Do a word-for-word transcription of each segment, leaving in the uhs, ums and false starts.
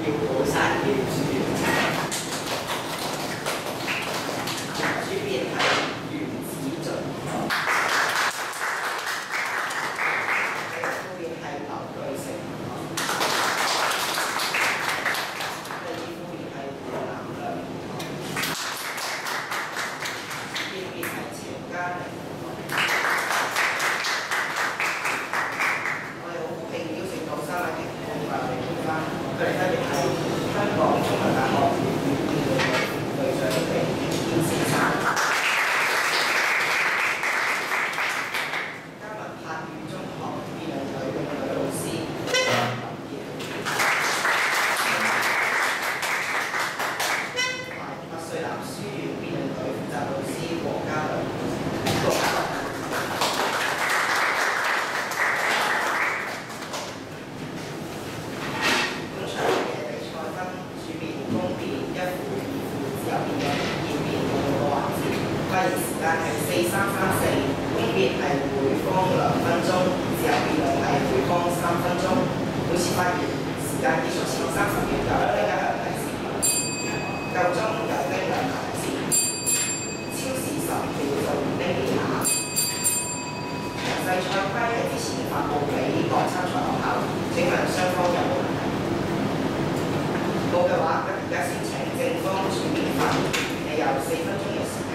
要好山嘅書院，書邊係原子進，後邊係劉巨成，第二副面係胡南良，邊邊係陳嘉玲。我哋好高興邀請到三位評判過嚟傾翻，佢哋分別係香港中文大學粵語辯論隊隊長李建先生，加文柏語中學辯論隊嘅女老師林葉，同埋麥穗南書院辯論隊負責老師黃家良。發言時間係四三三四，分別係每方兩分鐘，自由辯論係每方三分鐘。每次發言時間結束前三十秒有拎一兩提示，夠鐘有拎兩提示，超時十秒就拎幾下。詳細賽規係之前發布俾各參賽學校，請問雙方有冇問題？冇嘅話，咁而家先請正方全面發言，你有四分鐘嘅時間。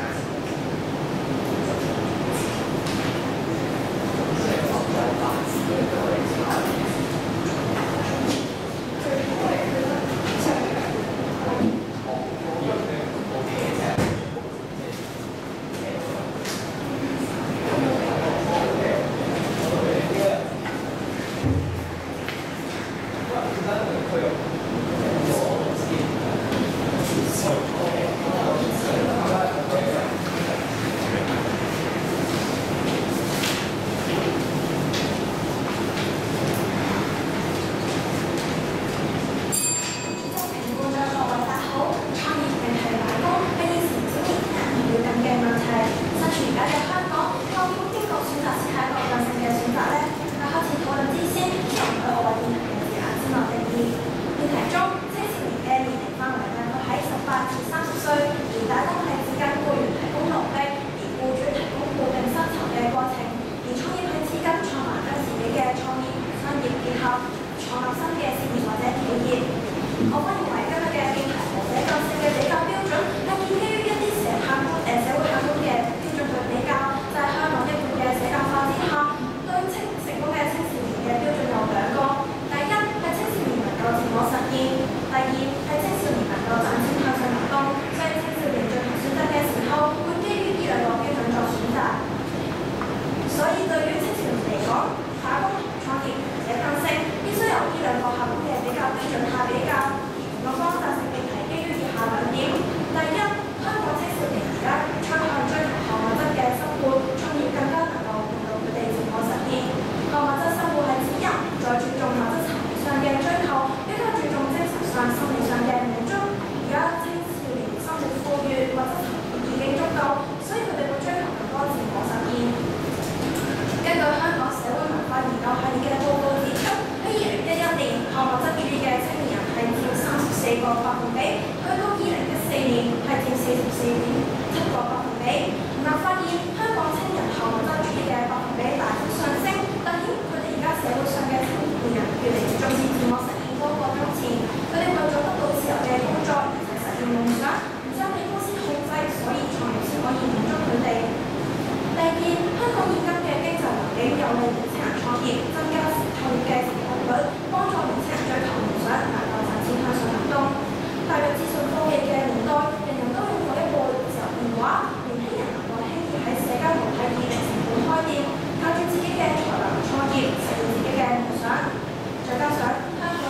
再加上香港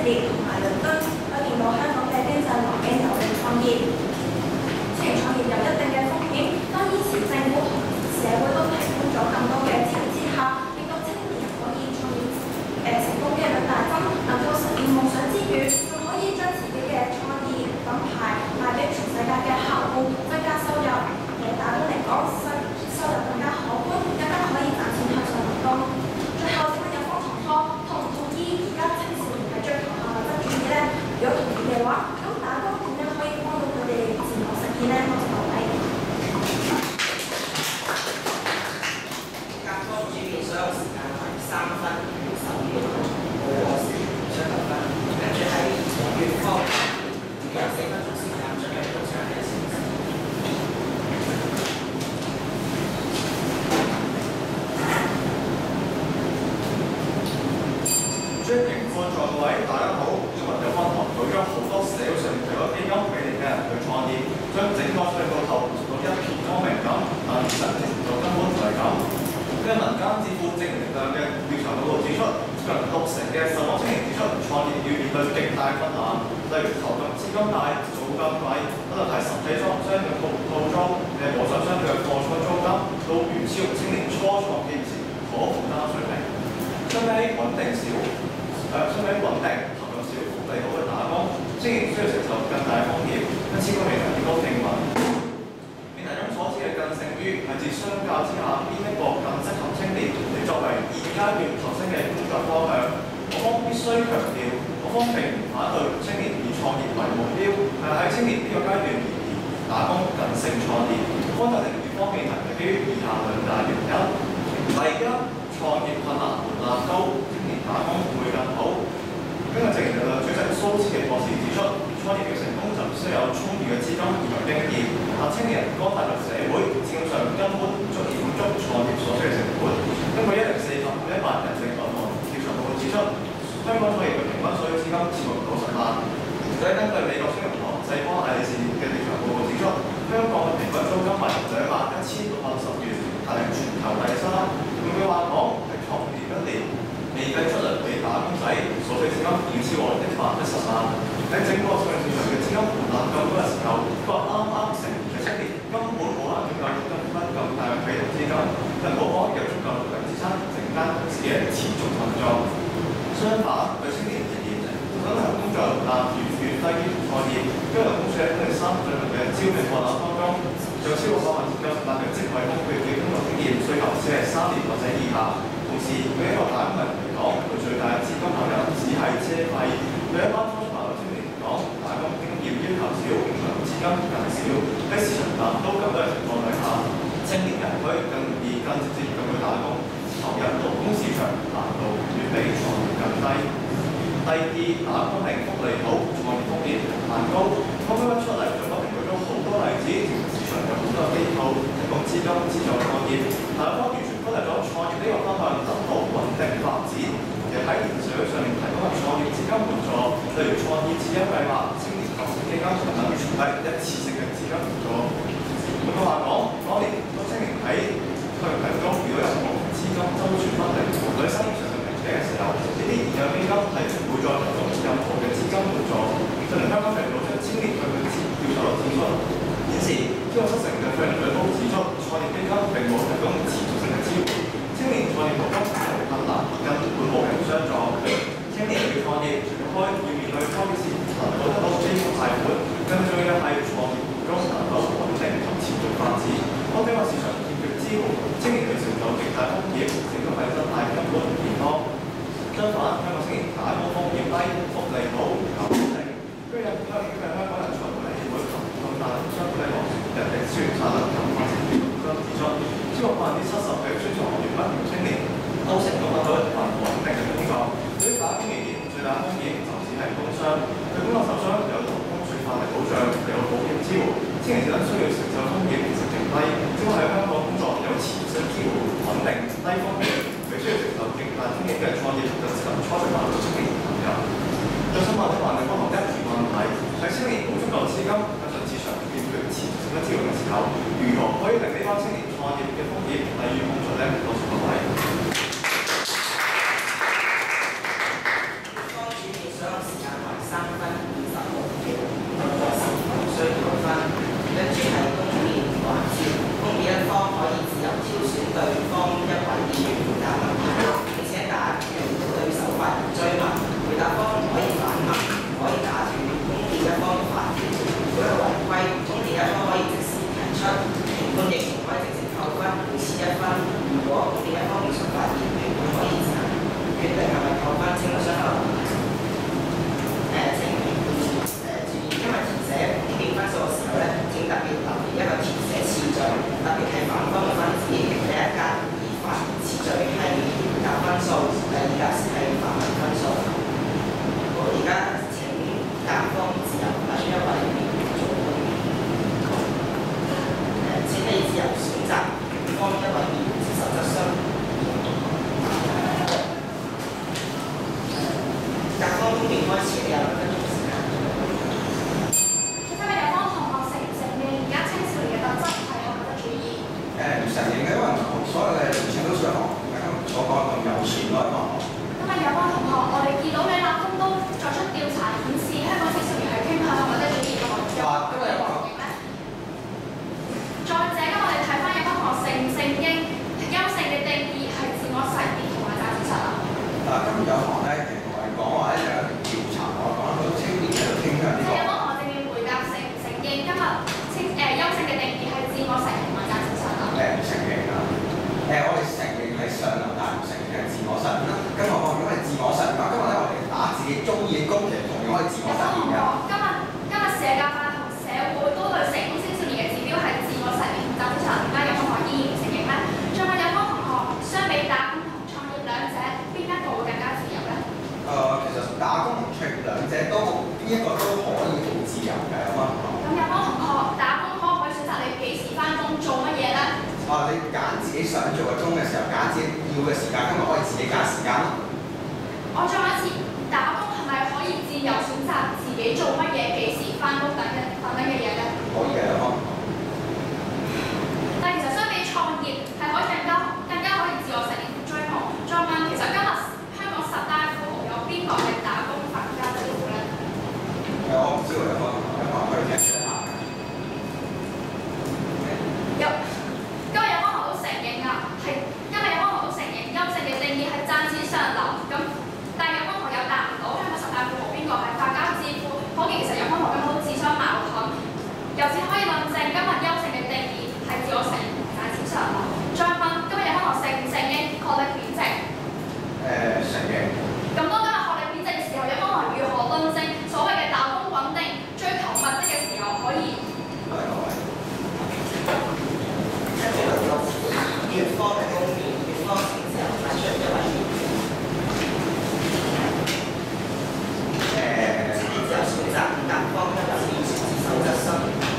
列同埋倫敦，可以見到香港嘅經濟環境有利創業。雖然創業有一定嘅風險，當現時政府同社會都提供咗更多嘅支援之下，令到青年人可以創業誒、呃、成功嘅率大增，能夠實現夢想之餘，仲可以將自己嘅創意品牌賣俾全世界嘅客戶，增加收入。對打工嚟講，收收入更加可觀，更加可以賺錢向上流動。最後，請問有方同學同唔同意而家青少年係追求下物質主義咧？如果同意嘅話，咁打工點樣可以幫到佢哋自我實現咧？多謝各位。 甲方主辯所有時間係三分十秒，我是張立芬，跟住係乙方有四分鐘時間準備到上嘅時間。 尊敬在座各位，大家好。今日有方堂舉咗好多社會上除咗基金俾你嘅人去創業，將整個稅務頭做到一片光明咁，但現實情況根本唔係咁。根據民間智庫正能量嘅調查報告指出，近六成嘅受訪青年指出創業要面對極大困難，例如投入資金大、租金貴，可能係實體裝商嘅套套裝嘅和尚商嘅貨倉租金，都遠超青年初創業時可負擔水平。相比穩定少，誒相比穩定投入少、福利好嘅打工，青年需要承受更大風險，因此個命題亦都聽聞。命題中所指嘅更勝於係指相較之下邊一個更適合青年嚟作為現階段投身嘅工作方向。我方必須強調，我方並唔反對青年以創業為目標，但係喺青年呢個階段而言，打工更勝創業。方特定與方面係基於以下兩大原因。第一，創業困難門檻高，青年打工會更好。根據正能量主席蘇志嘅博士指出，創業嘅成功就需要有充裕嘅資金以及經驗，但青年人剛踏入社會，資金上根本唔足以滿足創業所需嘅成本。根據一零四及一萬人性銀行調查報告指出，香港創業嘅平均所需資金超過九十萬。而且根據美國商業銀行世邦艾利士嘅調查報告指出，香港嘅平均租金為兩萬一千六百十元，排名全球第三。換句話講，係創業一年未計出糧俾打工仔所需資金已超過一百一十萬。喺整個商業市場嘅資金門檻咁高嘅時候，個啱啱成年嘅青年根本冇可能擁有跟翻咁大嘅被動資金，更冇可能有足夠能力支撐整間公司嘅持續運作。相反，對青年而言，真係工作但遠遠低於創業，因為公司喺本地三進行嘅招聘項目當中，有超過百萬資金，但係職位空缺嘅工作經驗需求只係三年或者以下。同時，對一個打工人嚟講，佢最大嘅資金投入只係車費；對一班初出茅廬青年嚟講，打工經驗要求少，用資金更少。喺市場達到咁多嘅情況底下，青年人可以更易、更直接咁去打工，投入勞工市場難度遠比創業更低。第二，打工令福利好，創業風險難高。剛剛一出嚟就不停舉咗好多例子，市場有好多機構提供資金資助創業，但係方完全忽略咗創業呢個方向得到穩定發展。其實喺現實上面提供嘅創業資金援助，例如創業智優計劃、青年投資基金等等，係一次性嘅資金援助。換句話講，當年當青年喺創業途中遇到任何資金周轉不靈，或者生意上嘅瓶頸嘅時候，呢啲現有基金係唔會再提供任何嘅資金援助。近年香港評估將青年佢嘅資調查率指出，顯示超過七成嘅創業者都指出，創業基金並冇提供持續性嘅支援。青年創業途中有困難，根本冇人相助。青年要創業，除咗要面對開始能夠得到基本貸款，更重要係創業途中能夠穩定及持續發展。當整個市場欠缺支援，青年要承受極大風險，成功係真係根本唔健康。相反，香港青年打工風險低，福利好，有穩定。居然香港嘅香港人才會協會及咁大相對嚟講，人力資源策略及發展局都指出，超過百分之七十嘅專業行業畢業青年都成功揾到一份穩定嘅工作。對於打工而言，最大風險就只係工傷。對工作受傷有勞工處法例保障，有保險支援，青年人需要承受風險其實極低。只要喺香港工作有持續支援，穩定低風險，佢需要承受極大風險嘅創業就適合初出茅廬青年投入。最想問的話，你幫我一條問題：喺青年冇足夠資金，加上市場欠缺持續性嘅資源嘅時候，如何可以令呢班青年創業嘅風險低於工作呢？多謝各位。 方主辯所有時間面開始，你有兩分鐘時間。 最後有幫同學承唔承認而家青少年嘅特質係客觀主義？ 誒唔承認嘅，因為所有嘅年輕都想學所講咁有錢咯，可能。 今日有幫同學，我哋見到李立峰都作出調查顯示，香港青少年係傾向客觀主義嘅學習嘅環境咧。再者，咁我哋睇翻有幫同學承唔承認優勝嘅定義係自我實現同埋價值實啊？ 嗱，今日有堂咧，其實同我哋講話咧，就有條調查，我講好多青年喺度傾向呢個。 有幫同學正面回答承唔承認今日清誒優勝嘅定義係自我實現同埋價值實啊？ 誒唔承認啊！誒我哋承認係上流，但係唔承認係自我實現啦。更何況如果係自我實現嘅話，今日咧我哋打自己中意嘅工，其實同樣可以自我實現嘅。 今日今日社交化同社會都對成功青少年嘅指標係自我實現同價值實現，點解有同學依然唔承認咧？仲有有幫同學相比打工同創業兩者，邊一個會更加自由咧？ 誒、呃，其實打工同創業兩者都邊一個都可以好自由嘅，有冇？ 咁有幫同學打工可唔可以選擇你幾時翻工做乜嘢咧？ 啊！你揀自己想做嘅工嘅時候，揀自己要嘅時間，今日可以自己揀時間咯。 我再一次，打工係咪可以自由選擇自己做乜嘢、幾時翻工等嘅等等嘅嘢咧？ 可以嘅，有冇？ 但其實相比創業係可以更加更加可以自我實現追夢。再問，其實今日香港十大富豪有邊個係打工發家之父咧？ 誒，我唔知喎，有冇？有冇可以聽一下？ 有。今日有幫學都承認啊，係今日有幫學都承認優勝嘅定義係賺錢上流。咁但係有幫學有答唔到香港十大富豪邊個係發家致富，可見其實有幫學根本都自相矛盾。由此可以論證今日優勝嘅定義係自我實現同賺錢上流。再問今日有幫學承唔承認學歷貶值？ 誒、呃，承認。 咁當今日學歷貶值嘅時候，有幫學如何論證所謂嘅打工穩定、追求物質嘅時候可以？ 各位各位。 乙方嘅公面，乙方請自由發出一位。誒，請你自由選擇甲方一位議員自首質詢。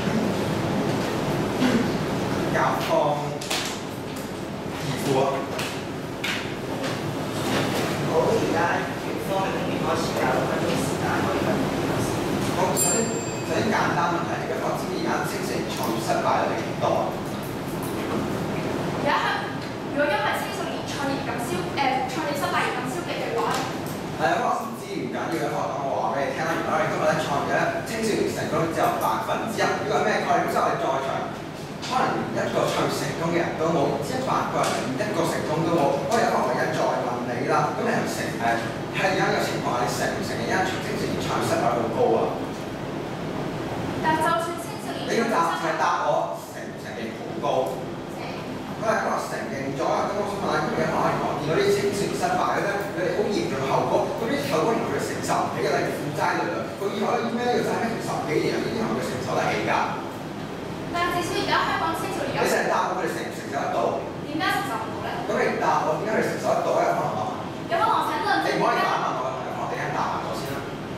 甲方二副啊。 好，而家乙方嘅公面開始有六分鐘時間可以問問題。 好，首先首先簡單問題，而家我知而家青少年創業失敗率幾多啊？ 而家如果因為青少年創業咁消誒創業失敗而咁消極嘅話， 係啊，我唔知唔緊要嘅，我講我話俾你聽啦。如果我哋今日咧創業咧，青少年成功率只有百分之一。如果係咩概念？即係我哋在場，可能連一個創業成功嘅人都冇，一百個人連一個成功都冇。我有一個唯一再問你啦，咁你係唔成誒喺而家呢個情況下，你承唔承認而家青少年創業失敗率好高啊？ 但就算青少年你要答係答我承唔承認好高？佢係可能承認咗啦，咁我想問下，今日可能我見到啲青少年失敗咧，佢哋好嚴重嘅後果，咁啲後果原來佢哋承受唔起嘅，例如負債累累，佢以後咧咩要債咩十幾年，呢啲係咪佢承受得起㗎？ 但係至少而家香港青少年有， 你成日答我，佢哋承唔承受得到？ 點解承受唔到咧？ 咁你唔答我，點解佢哋承受得到咧？可能我問。 有幫我請論證你唔可以點解？ 反問我嘅問題，我哋一答埋我先啦。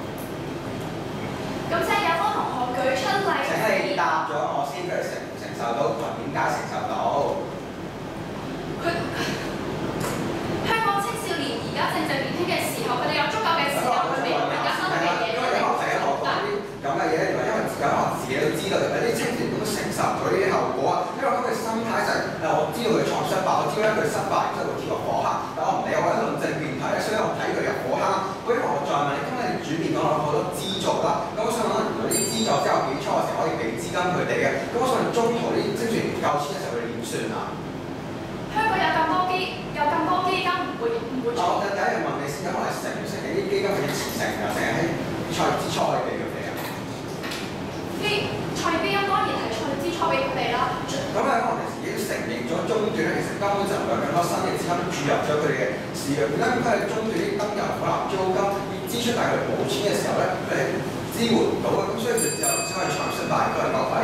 咁即係有幫同學舉出例子。 請你答咗我先，佢哋承唔承受到，同埋點解承受到？ 佢香港青少年而家正值年輕嘅時候，佢哋有足夠嘅時間去面對更新嘅嘢。 因為有學者學講啲咁嘅嘢，原來因為有學自己都知道，有啲青少年都承受唔到呢啲後果啊。因為佢哋心態就係、是、誒，我知道佢創傷敗，我知道佢失敗，之後會跳落火坑，但我唔理，我喺度論證辯題咧，所以我睇佢入火坑。嗰啲同學再問你，今日你主面講咗好多資助啦，咁我想問原來啲資助之後幾初嘅時候可以俾資金佢哋嘅，咁我想問中途啲青少年唔夠錢嘅時候，佢哋點算啊？ 香港有咁多基，有咁多基金唔會唔會做。 我第一日問你先，可能承唔承認啲基金係一次性㗎，定係喺創業之初可以俾佢哋啊？ 基創業基金當然係創業之初俾佢哋啦。 咁咧，可能自己承認咗中段咧，其實根本就唔會有更多新嘅資金注入咗佢哋嘅事業。而家佢係中段啲燈油火蠟租金要支出，但係佢哋冇錢嘅時候咧，佢哋支援唔到嘅，咁所以佢就只可以創業失敗，都係各位。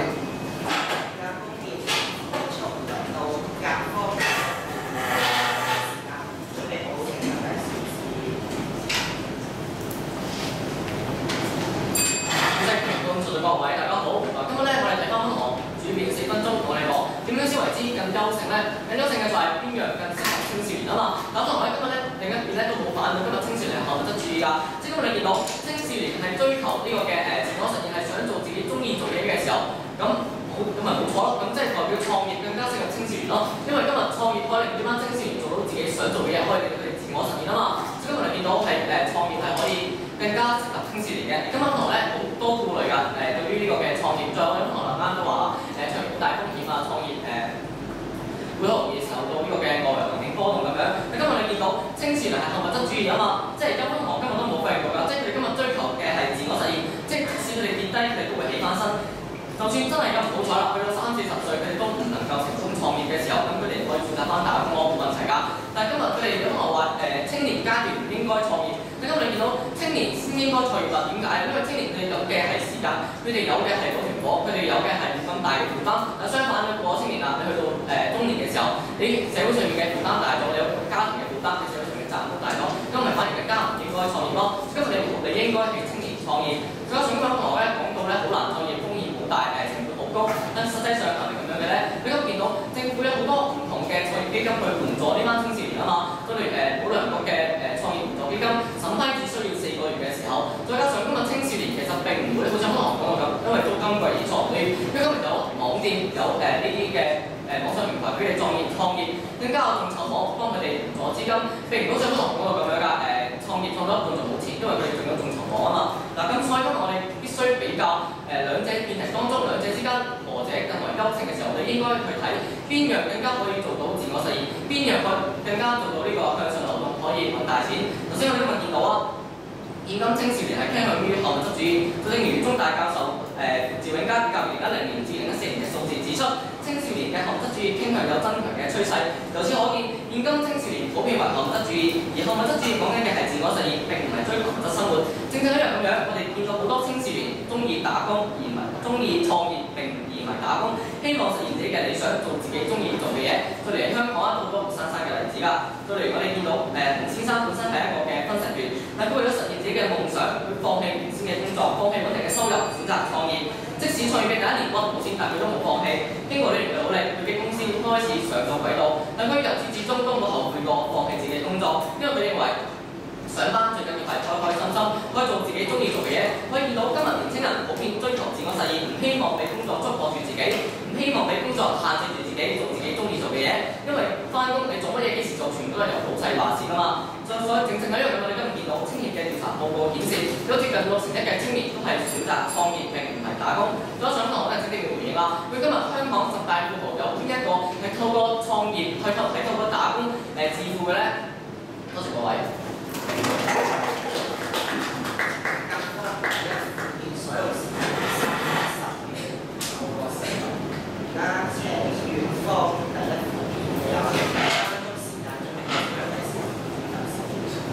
各位大家好，嗱，今日咧我哋睇翻同學主片四分鐘同我哋講點樣先為之更優勝咧？更優勝嘅就係邊樣更適合青少年啊嘛。咁同學今日咧，你另一邊咧都冇反對今日青少年係後物質主義㗎。即係今日你見到青少年係追求呢個嘅誒自我實現，係想做自己中意做嘢嘅時候，咁好咁咪冇錯咯。咁即係代表創業更加適合青少年咯。因為今日創業可以令呢班青少年做到自己想做嘅嘢，可以令佢哋自我實現啊嘛。所以今日你見到係誒創業係可以更加適合青少年嘅。今晚同學咧好多顧慮㗎，誒對於呢個嘅創業，再我哋同學啱都話誒創業好大風險啊，創業誒。會好容易受到呢個嘅外圍環境波動咁樣。你今日你見到青少年係後物質主義啊嘛，即係一般同學今日都冇發現過㗎，即係佢哋今日追求嘅係自我實現，即係即使佢哋跌低，佢哋都會起翻身。就算真係咁唔好彩啦，去到三四十歲，佢哋都唔能夠成功創業嘅時候，咁佢哋可以選擇翻打工，冇問題㗎。但係今日佢哋有同學話誒青年階段唔應該創業，你今日你見到青年先應該創業啦，點解？因為青年佢哋有嘅係時間，佢哋有嘅係嗰團火，佢哋有嘅係咁大嘅負擔。但相反咧，過咗青年啦，你去到誒、呃、中年嘅時候，你社會上面嘅負擔大咗，你有家庭嘅負擔，你社會上面嘅責任都大咗，咁咪反而更加唔應該創業咯。今日你你應該係青年創業，再加上今日同學咧講到咧好難創業，風險好大，誒成本好高，但實際上係咪咁樣嘅咧？你今日見到政府有好多唔同嘅創業基金去援助呢班青少年啊嘛，都例如誒保良局嘅誒創業援助基金審批只需要四個月嘅時候，再加上今日青少年其實並唔會好似可能講到咁，因為租金貴而創業，因為今日有網店有誒呢啲嘅誒網上平台俾你創業創業，更加有眾籌網幫佢哋援助資金，並唔好似可能講到咁樣㗎誒創業創咗一半就冇錢，因為佢哋仲有眾籌網啊嘛。嗱咁所以今日我哋必須比較誒兩者辯題當中兩者之間何者更為優勝嘅時候，我哋應該去睇邊樣更加可以做到自我實現，邊樣可更加做到呢個向上流動可以揾大錢。頭先我哋今日見到啊，現今青少年係傾向於後物質主義，就正如中大教授誒、呃、趙永嘉比較二零一零年至二零一四年嘅數字指出，青少年嘅後物質主義傾向有增強嘅趨勢。由此可見，現今青少年普遍為後物質主義，而後物質主義講緊嘅係自我實現，並唔係追求物質生活。正正一樣咁樣，我哋見到好多青少年中意打工，而唔係中意創業，並而唔係打工，希望實現自己嘅理想，做自己中意做嘅嘢。佢哋嚟香港啊，好多活生生嘅例子㗎。佢哋我哋見到誒洪先生本身係一個嘅分析員，但佢為咗實現自己嘅夢想，佢放棄原先嘅工作，放棄穩定嘅收入，選擇創業。即使創業嘅第一年揾唔到錢，但佢都冇放棄。經過呢年嘅努力，佢嘅公司開始上咗軌道，但佢由始至終都冇後悔過放棄自己嘅工作，因為佢認為上班最緊要係開開心心，可以做自己中意做嘅嘢。可以見到今日年輕人普遍追求自我實現，唔希望俾工作束縛住自己，唔希望俾工作限制住自己做自己中意做嘅嘢。因為翻工你做乜嘢幾時做，全部都係由老細話事㗎嘛。所以正正喺呢樣嘢，我哋今日見到青年嘅調查報告顯示，有接近六成一嘅青年都係選擇創業並唔係打工。再加上同學咧，正正要回應啦。佢今日香港十大富豪有邊一個係透過創業去透係透過打工誒致富嘅咧？多謝各位。 所有時間三十年透過四年，而家從元方第一步有分鐘時間準備咗第四步，第四步出嚟。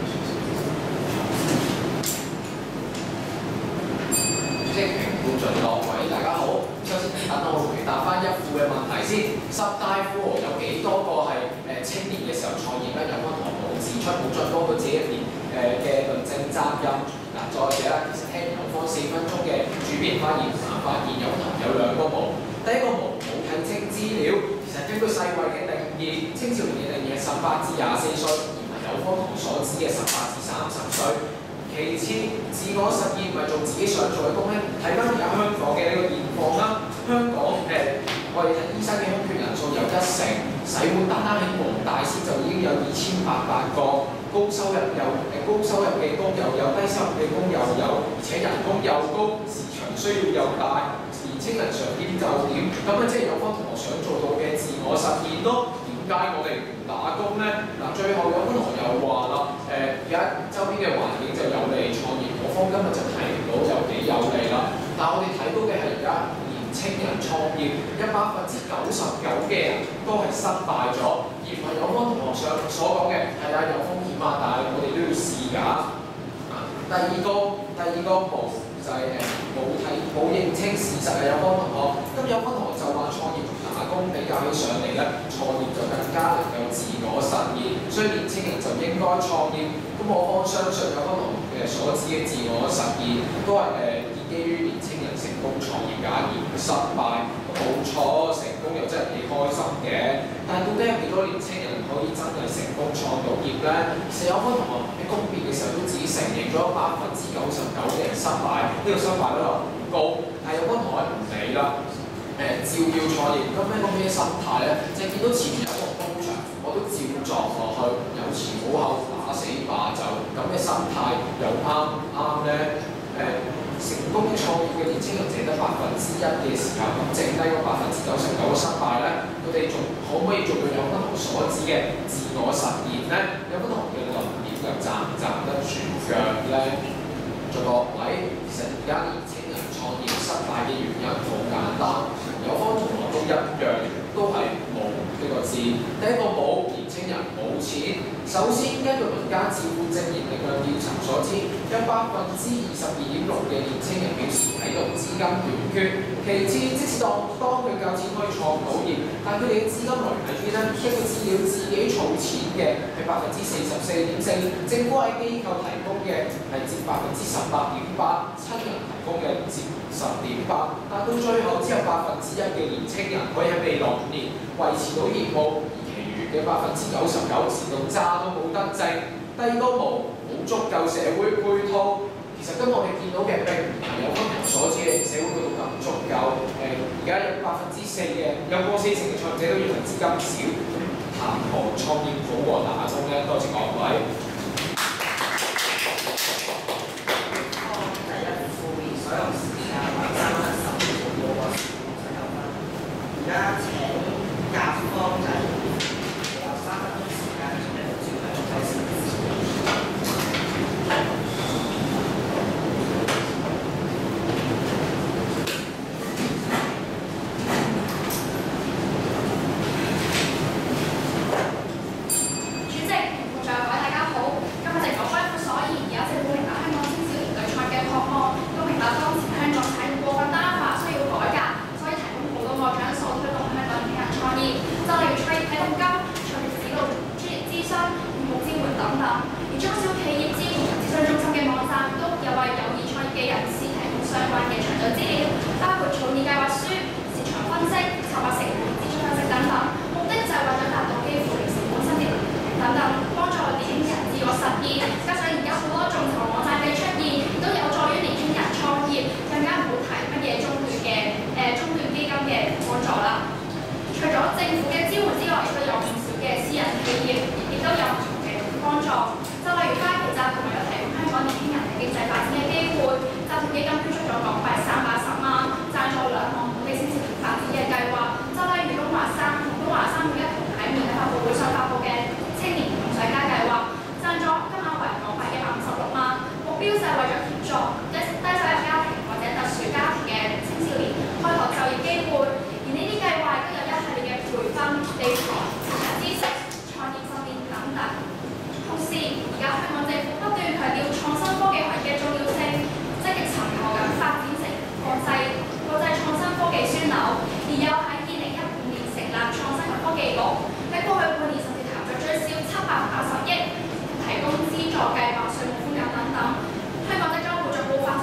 主席、評判盡各位，大家好。首先等我回答翻一副嘅問題先。十大富豪有幾多個係誒青年嘅時候創業咧？有乜同冇指出，冇再幫到自己一年誒嘅論證責任。嗱，再者啦，其實聽有方四分鐘嘅主編發言，發現有同有兩個無。第一個無冇睇清資料，其實根據世衛嘅定義，青少年嘅定義係十八至廿四歲，而唔係有方同所指嘅十八至三十歲。其次，自我實現唔係做自己想做嘅工咧。睇翻而家香港嘅呢個現況啦，香港誒、呃，我哋睇醫生嘅空缺人數有一成，洗碗單單喺黃大仙就已經有二千八百個，高收入有誒高收入嘅工又有，低收入嘅工又有，而且人工又高，市場需要又大，年青人常見就點？咁啊，即係有方同學想做到嘅自我實現咯。點解我哋唔打工咧？嗱，最後有班同學又話啦，誒而家周邊嘅環境就有利創業，我方今日就睇唔到有幾有利啦。但係我哋睇到嘅係而家年青人創業，有百分之九十九嘅人都係失敗咗，而唔係有班同學上所講嘅係啊有風險啊，但係我哋都要試㗎。第二個第二個無就係誒冇睇冇認清事實嘅有班同學，咁有班同學就話創業同打工比較起上嚟咧，創業就更加能夠自我實現，所以年青人就應該創業。咁我方相信有班同學嘅所指嘅自我實現都係誒、呃、已經基於年青人成功創業假而失敗。冇錯，成功又真係幾開心嘅。但係到底有幾多年青人可以真係成功創到業咧？其實有班同學喺公辯嘅時候都只承認咗百分之九十九嘅人失敗，呢、這個失敗率好高。但係有班同學唔理啦，誒、呃、照要創業，咁咩個咩心態咧？就係、見到前面有一個工場，我都照撞落去，有前冇後，打死霸就咁嘅心態又啱唔啱咧？誒、呃。成功嘅創業嘅年青人淨得百分之一嘅時候，咁剩低嗰百分之九十九嘅失敗咧，佢哋仲可唔可以做到有不同所指嘅自我實現咧？有不同嘅論點又站唔站得住腳咧？在各位，其實而家年青人創業失敗嘅原因好簡單，有方同學都一樣，都係冇呢個字。第一個冇，年青人冇錢。首先，根據民間智庫正言力量調查所知，有百分之二十二點六嘅年青人表示喺度資金短缺。其次，即使當當佢夠錢可以創到業，但佢哋嘅資金來源喺邊咧？根據資料，自己儲錢嘅係百分之四十四點四，政府喺機構提供嘅係佔百分之十八點八，親人提供嘅佔十點八，但到最後只有百分之一嘅年青人可以喺未來五年維持到業務。嘅百分之九十九自動渣都冇得剩。第二個冇冇足夠社會配套。其實今日我哋見到嘅並唔係有分人所指嘅社會配套咁足夠。誒，而家有百分之四嘅有過四成嘅創業者都認為資金少，談何創業好過打工咧？多謝各位。 第一副面所有時間或者三十五個個所有分，而家請甲方就三分鐘時間，準備好照係開始。 主席、副長委，大家好。今日直播開庫所言，而家政府明白香港青少年對創業嘅渴望，都明白當前香港產業過分單一化，需要改革，所以提供好多個獎數推動香港年輕人創業，就例如創業啟動金。專業業務支援等等，而中小企業支援諮詢中心嘅網站都有為有意創業嘅人士提供相關嘅詳盡資料，包括草擬計劃書、市場分析、策劃成本、支出分析等等，目的就係為咗達到基礎零成本生活等等，幫助年輕人自我實現。加上而家好多眾籌網站嘅出現，都有助於年輕人創業，更加唔好提乜嘢中斷嘅誒中斷基金嘅幫助啦。除咗政府嘅支援之外，亦都有唔少嘅私人企業。亦都有唔同嘅幫助，就例如花旗集團為咗提供香港年輕人嘅經濟發展嘅機會，集團基金捐出咗港幣三百一十萬，贊助兩項本地青少年發展嘅計劃，就例如東華三同東華三會一同喺媒體發佈會上發佈嘅青年移動上街計劃，贊助金額為港幣一百五十六萬，目標就係為咗協助低低收入家庭或者特殊家庭嘅青少年開拓就業機會，而呢啲計劃都有一系列嘅培訓、理財、市場知識。同時，而家香港政府不斷強調創新科技行業嘅重要性，積極尋求緊發展成國際國際創新科技樞紐，而又喺二零一五年成立創新及科技局，喺過去半年甚至談咗最少七百八十億，提供資助計劃、稅務寬減等等。香港即將會逐步發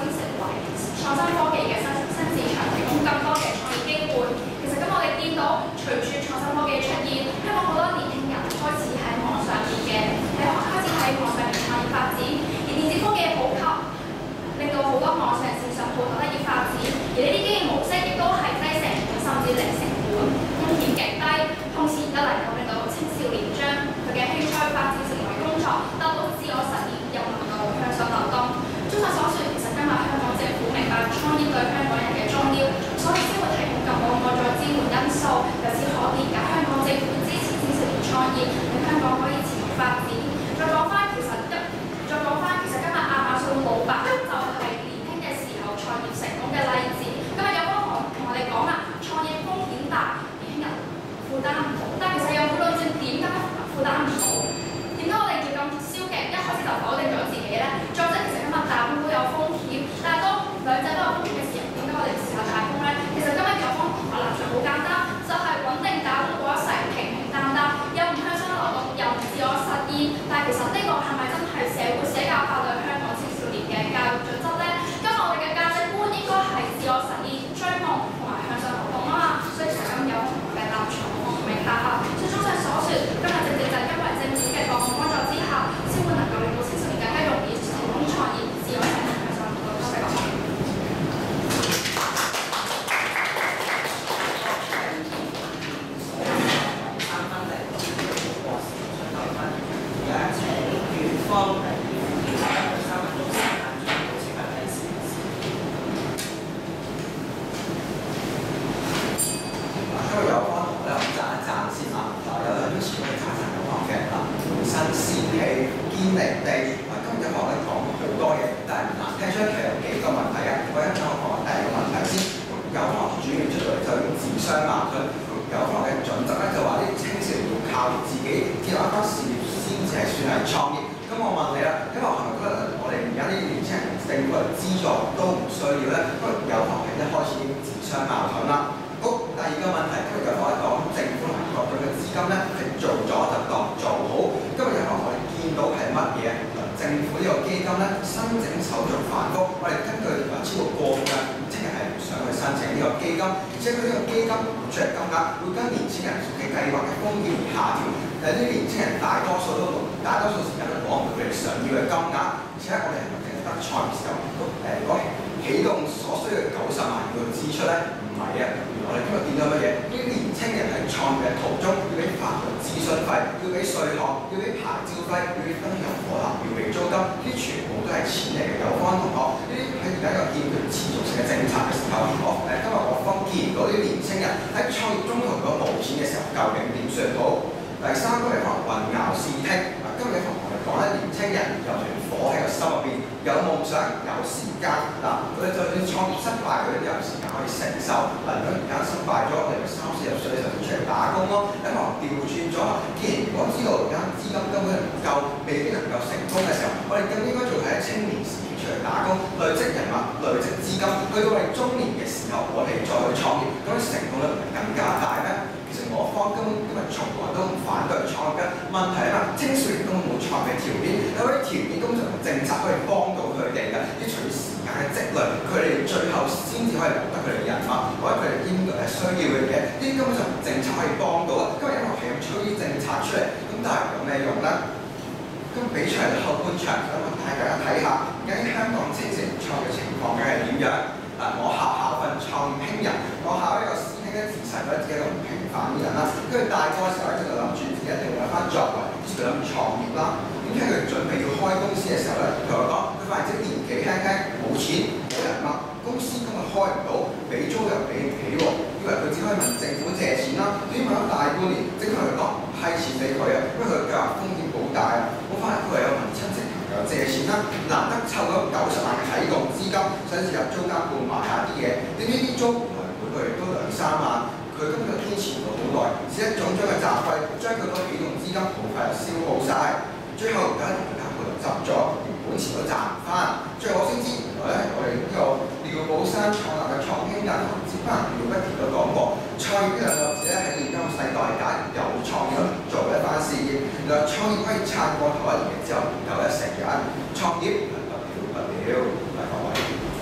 相矛盾。有方嘅準則咧就話啲青少年要靠自己建立一番事業先至係算係創業。咁我問你啦，因為係咪覺得我哋而家啲年輕人政府嘅資助都唔需要咧？因為有方係一開始已經自相矛盾啦。好，第二個問題，今日有方一講政府同埋各種嘅資金咧係做咗就當做好。今日有方我哋見到係乜嘢？政府呢個基金咧申請手續繁複，我哋根據話超過過半嘅即係係唔想去申請呢個基金，而且佢呢個基金出嚟金額會跟年輕人嘅計劃嘅風險而下調。誒呢啲年輕人大多數都大多數時間都攞唔到佢哋想要嘅金額，而且我哋係咪淨係得創業時候誒嗰起動所需嘅九十萬要支出咧？唔係啊！我哋今日見到乜嘢？呢啲年輕人喺創業嘅途中要俾法律諮詢費，要俾稅項，要俾牌照費，要俾燈油火蠟，要俾租金，呢啲全部都係錢嚟嘅。有關同學，呢啲喺而家一個欠缺持續性嘅政策嘅時候，我誒今日我方見唔到呢啲年輕人喺創業中途如果冇錢嘅時候，究竟點算好？第三個係可能混淆視聽。嗱，今日同我哋講咧，年輕人有團火喺個心入邊，有夢想，有時間。嗱，佢哋就算創業失敗，佢哋都有時間可以承受。嗱，如果而家失敗咗，我哋咪三四十歲就出嚟打工咯。咁可能調轉咗，既然如果知道而家資金根本唔夠，未必能夠成功嘅時候，我哋更應該做喺青年時期出嚟打工，累積人脈，累積資金，去到我哋中年嘅時候，我哋再去創業，咁樣成功率唔係更加大咩？其實我方根本今日從來都唔反對創業嘅問題啊嘛，青少年根本冇創業嘅條件，有啲條件通常政策可以幫到佢哋嘅，啲隨住時間嘅積累，佢哋最後先至可以獲得佢哋人脈，或者佢哋應該係需要嘅嘢，呢啲根本就唔政策可以幫到啊。今日因為係咁吹啲政策出嚟，咁但係有咩用咧？咁比出嚟後半場，想問大家睇下，究竟香港青少年創業情況嘅係點樣？嗱，我考考份創業興人，我考呢個師兄咧自細覺得自己咁唔平凡嘅人啦，跟住大個嘅時候咧就諗住自己一定會有翻作為，於是佢諗住創業啦。點解佢準備要開公司嘅時候咧，佢話講佢發現自己年紀輕輕冇錢冇人脈，公司根本開唔到，俾租又俾唔起喎，以為佢只可以問政府借錢啦，點問咗大半年，政府同佢講唔批錢俾佢啊，因為佢計劃風險好大啊，我發現佢係有問親戚朋友借錢啦，難得湊咗九十萬嘅啟動資金，想試入租間換埋下啲嘢，點知啲租原來每個月都兩三萬，佢根本就堅持唔到好耐，只一種將嘅雜費，將佢嗰個啟動資金好快就消耗晒，最後而家同間鋪就執咗，連本錢都賺唔翻，最後我先知原來咧我哋呢個廖寶山創立嘅創興銀行接班人廖不田都講過，創業呢兩個字咧喺現今世代假如有創意做一番事業，原來創業可以撐過頭一年之後又一成日，創業不了不了，大各位。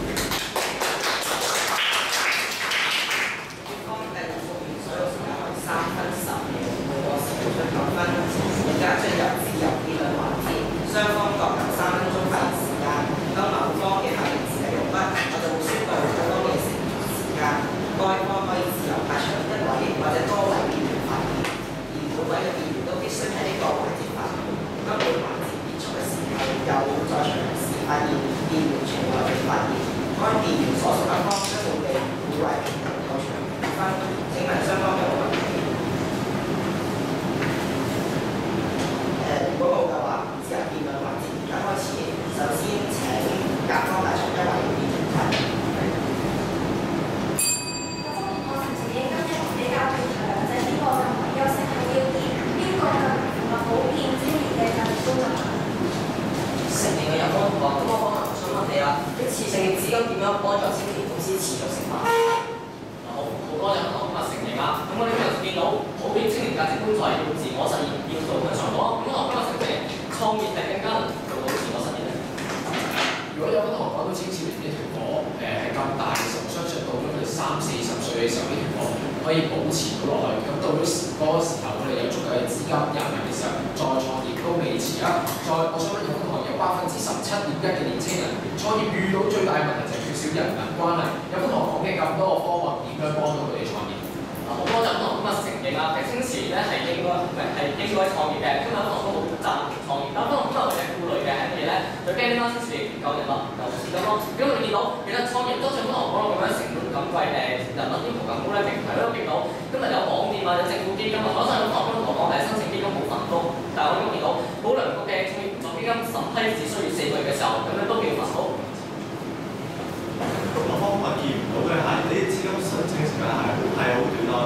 三分十秒，每個時數九分。而家進入自由辯論環節，雙方各有三分鐘發言時間。當某方嘅發言時間用畢，我就會宣布對方嘅剩餘時間。該方可以自由派出一位或者多位議員發言，而每位嘅議員都必須喺呢個環節發言。當每環節結束嘅時候，又會在場人士發言，議員隨後嘅發言。該議員所屬一方將會被每位評論扣除五分。請問雙方有冇問題？如果冇嘅話，自由辯論環節而家開始。首先請甲方提出一位議員發言。 甲方同學陳承認今日比較調查兩者，邊個更為優勝係要點？邊個更符合普遍青年嘅價值觀呢？ 承認嘅有幫同學，咁我可能想問你啦，一次性嘅資金點樣幫助青年公司持續成長？好，好多人都咁啊承認啦。咁我哋今日見到普遍青年價值觀就係要自我實現，要做向上攞。咁我今日承認創業係更加能做到自我實現。 如果有啲同學講到青少年呢條火誒係咁大嘅時候，我相信到咗佢哋三四十歲嘅時候，呢條火可以保持到落去。咁到咗嗰個時候，佢哋有足夠嘅資金入嚟嘅時候，再創業都未遲啊！再我想問有啲同學有百分之十七點一嘅年青人創業遇到最大嘅問題就係缺少人脈關係。有啲同學講嘅咁多個方案，點樣幫到佢哋創業？ 好多就可能咁啊承認啊，其實青少年咧係應該唔係係應該創業嘅，今日可能都好贊成創業。咁可能今日我哋顧慮嘅係乜嘢咧？就驚呢班青少年唔夠人脈，唔夠資金咯。咁我哋見到其實創業都像可能講到咁樣成本咁貴誒，人脈要求咁高咧，平台都見到今日有網店啊，有政府基金啊，可能有同學同我講係申請基金冇份工，但係我哋都見到保良局嘅創業援助基金審批只需要四個月嘅時候，咁樣都叫份工。 咁我方法見唔到嘅係呢啲資金申請時間係係好短咯，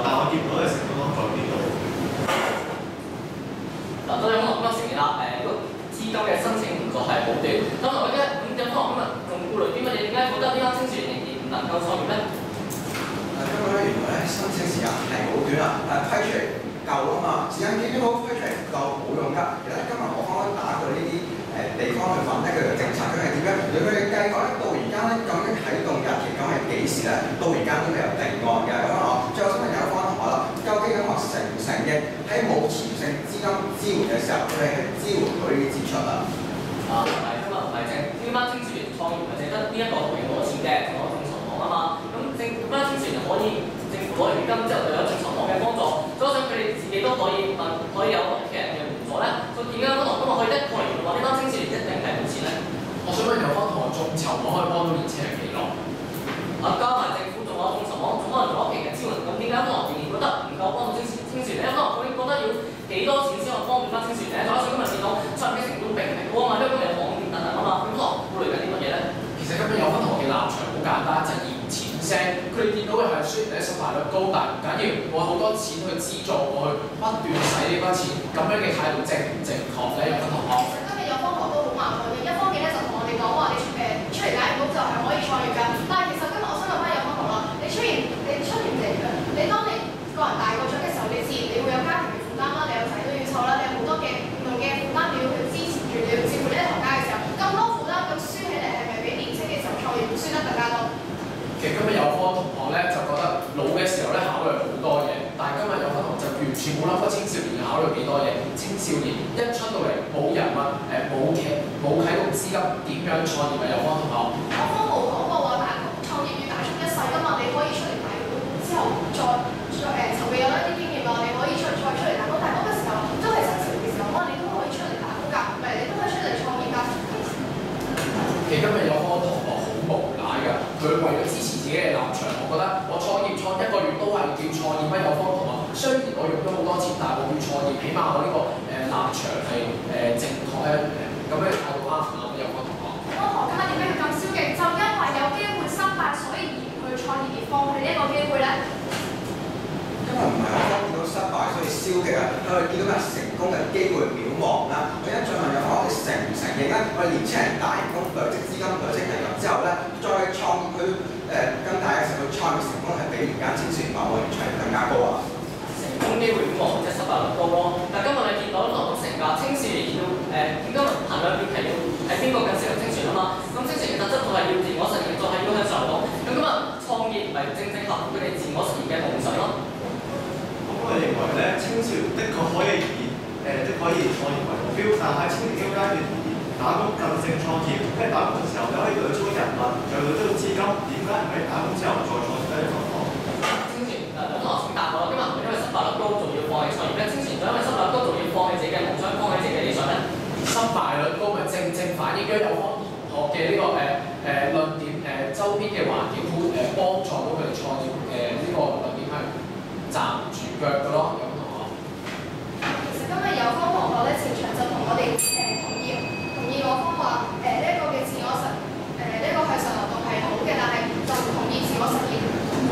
夠創業咧？ 誒，今日咧原來咧申請時間係好短啊，但係批出嚟夠啊嘛，時間幾短好，批出嚟唔夠冇用㗎。其實咧今日我剛剛打過呢啲誒地方去問咧佢嘅政策究竟係點樣，如果佢哋計過咧到而家咧究竟啟動日期究竟係幾時咧？到而家都未有定案嘅。咁啊，最後想問有關同學啦，究竟咁話承唔承認喺冇持續性資金支援嘅時候，佢哋係支援佢呢啲支出啊？ 啊，唔係今日唔係淨呢班青少年創業，唔係淨得呢一個途徑攞錢嘅，仲有眾籌網啊嘛。咁政呢班青少年可以政府攞完基金之後，就有眾籌網嘅幫助，加上佢哋自己都可以問，可以有屋企人嘅援助咧。佢點解可能今日可以一個嚟話呢班青少年一定係冇錢咧？ 我想問有方同學眾籌網可以幫到年青人幾耐？ 啊，加埋政府仲有眾籌網，仲可能做屋企嘅支援，咁點解可能仍然覺得唔夠幫到青青少年咧？可能佢覺得要幾多錢先可以幫到班青少年咧？加上今日見到創業成本並唔係高啊嘛，因為今日有網店等等啊嘛，咁可能顧慮緊啲乜嘢咧？ 其實今日有方同學嘅立場好簡單，就係嫌錢聲。佢哋見到嘅係雖然第一失敗率高，但係唔緊要，我好多錢去資助我去不斷使呢筆錢，咁樣嘅態度正唔正確咧？有方同學。 今日有方同學都好矛盾嘅，一方面咧就同我哋講話你誒出嚟打完工就係可以創業㗎，但係其實今日我想問翻有方同學啦，你出完你出完嚟嘅，你當你個人大個咗嘅時候，你自然你會有家庭嘅負擔啦，你有仔都要湊啦，你有好多嘅唔同嘅負擔你要去支持住，你要照顧呢一頭家嘅時候，咁多負擔咁輸起嚟係咪比年輕嘅時候創業會輸得更加多？ 其實今日有科同學咧就覺得老嘅時候咧考慮好多嘢，但係今日有科同學就完全冇諗過青少年要考慮幾多嘢。青少年一出到嚟冇人物誒冇企冇啟動資金，點樣創業啊？有科同學。 我方冇講過話大創業要大充一世㗎嘛，你可以出嚟打工之後再再誒籌備有一啲經驗啊，你可以出再出嚟打工，但係嗰個時候都係新潮嘅時候，可能你都可以出嚟打工㗎，唔係你都可以出嚟創業㗎。 其實今日有科同學好無賴㗎，佢為咗支持自己嘅立場，我覺得我創業創一個月都係叫創業乜？有科同學雖然我用咗好多錢，但係我叫創業，起碼我呢、這個誒、呃、立場係誒、呃、正確咧，咁樣態度啱唔啱？有科同學。 嗰個學家點解要咁消極？就因為有機會失敗，所以而唔去創業而放棄呢一個機會咧？ 因為唔係我見到失敗所以消極啊，係我哋見到嘅成功嘅機會渺茫啦。我一再問有我哋承唔承認咧？我哋年青人打完工累積資金累積人脈之後咧，再創業去誒更大嘅時候，佢創業成功係比而家青少年話我哋創業更加高啊！ 成功機會渺茫，即係失敗率高咯。但係今日你見到流動成價，青少年要誒點解衡量要係要係邊個更適合青少年啊嘛？咁青少年嘅特質就係要自我實現，就係要向上流動。咁今日創業咪正正合乎佢哋自我實現嘅夢想咯。 我認為咧，青少年的確可以以誒的可以創業為目標，但喺青年呢個階段而言，打工更勝創業。喺打工嘅時候，你可以累積到人脈，再累積到資金。點解唔喺打工之後再創業咧？同學， 青年嗱，兩個學生答我啦。今日唔係因為失敗率高，仲要放棄創業咧？青年就因為失敗率高，仲要放棄自己嘅夢想，放棄自己嘅理想咧？ 失敗率高咪正正反映咗有方同學嘅呢、這個誒誒、呃、論點誒、呃、周邊嘅環境好誒幫助到佢哋創業誒呢、這個論點係站唔住腳嘅咯。有同學。 其實今日有方同學咧，前場就同我哋誒、呃、同意同意我方話誒呢一個嘅自我實誒呢一個向上流動係好嘅，但係就唔同意自我實現。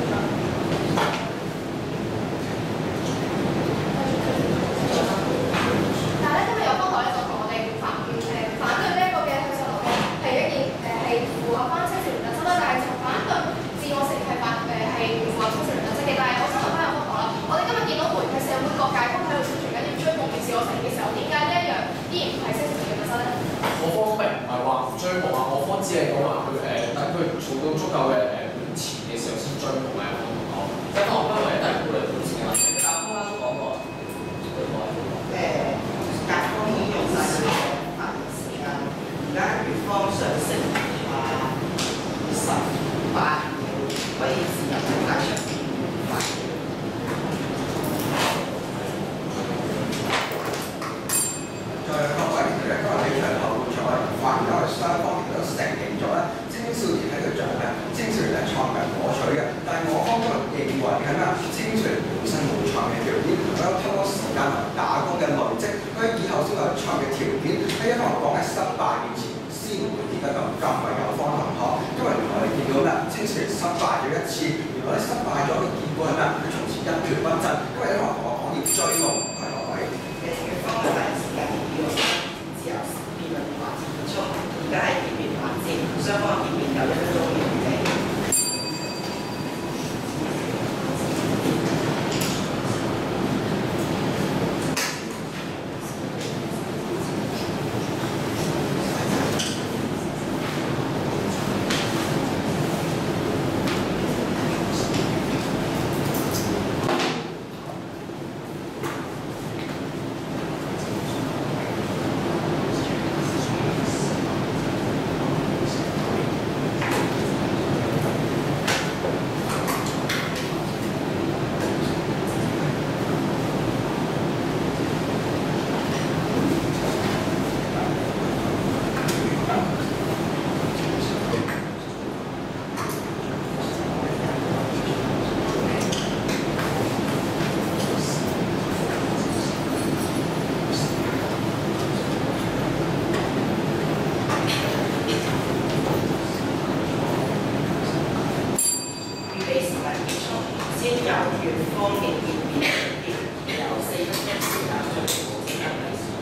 但係咧，今日有方同學咧就同我哋反誒反對呢一個嘅向上流動係一件誒係符合翻青少年特質啦，但係就反對自我實現係反誒係唔符合青少年特質嘅。但係我想問翻有方同學啦，我哋今日見到媒體社會各界都喺度宣傳緊要追夢嘅自我實現嘅時候，點解呢一樣依然唔係青少年嘅特質咧？ 我方並唔係話唔追夢啊，我方只係講話佢誒等佢儲到足夠嘅誒本錢嘅時候先追夢啊。我同學， 即係同學分為都係顧慮本錢嘅問題。但係剛剛都講過，對唔對？ 誒，甲方已經用晒佢嘅發言時間，而家乙方想成話十八秒可以自由喺街上邊發言。 再各位其實今日喺場後會場發言，因為雙方亦都承認咗咧，青少年喺度做嘅，青少年係創業可取嘅，但係我方都認為係咩啊？青少年本身冇創業條件，我有透過時間同打工嘅累積，佢以後先有創業條件。喺一方講嘅失敗面前，先會跌得咁咁為有方同學，因為原來你見到咩？青少年失敗咗一次，原來你失敗咗嘅結果係咩？佢從此一蹶不振，因為一方同學講要追夢，係各位。 嘅乙方嘅發言時間要自由辯論環節結束，而家係辯論環節，雙方辯論有一分鐘嘅預期。 由粵方面見面結有四分一時間進行保證人力主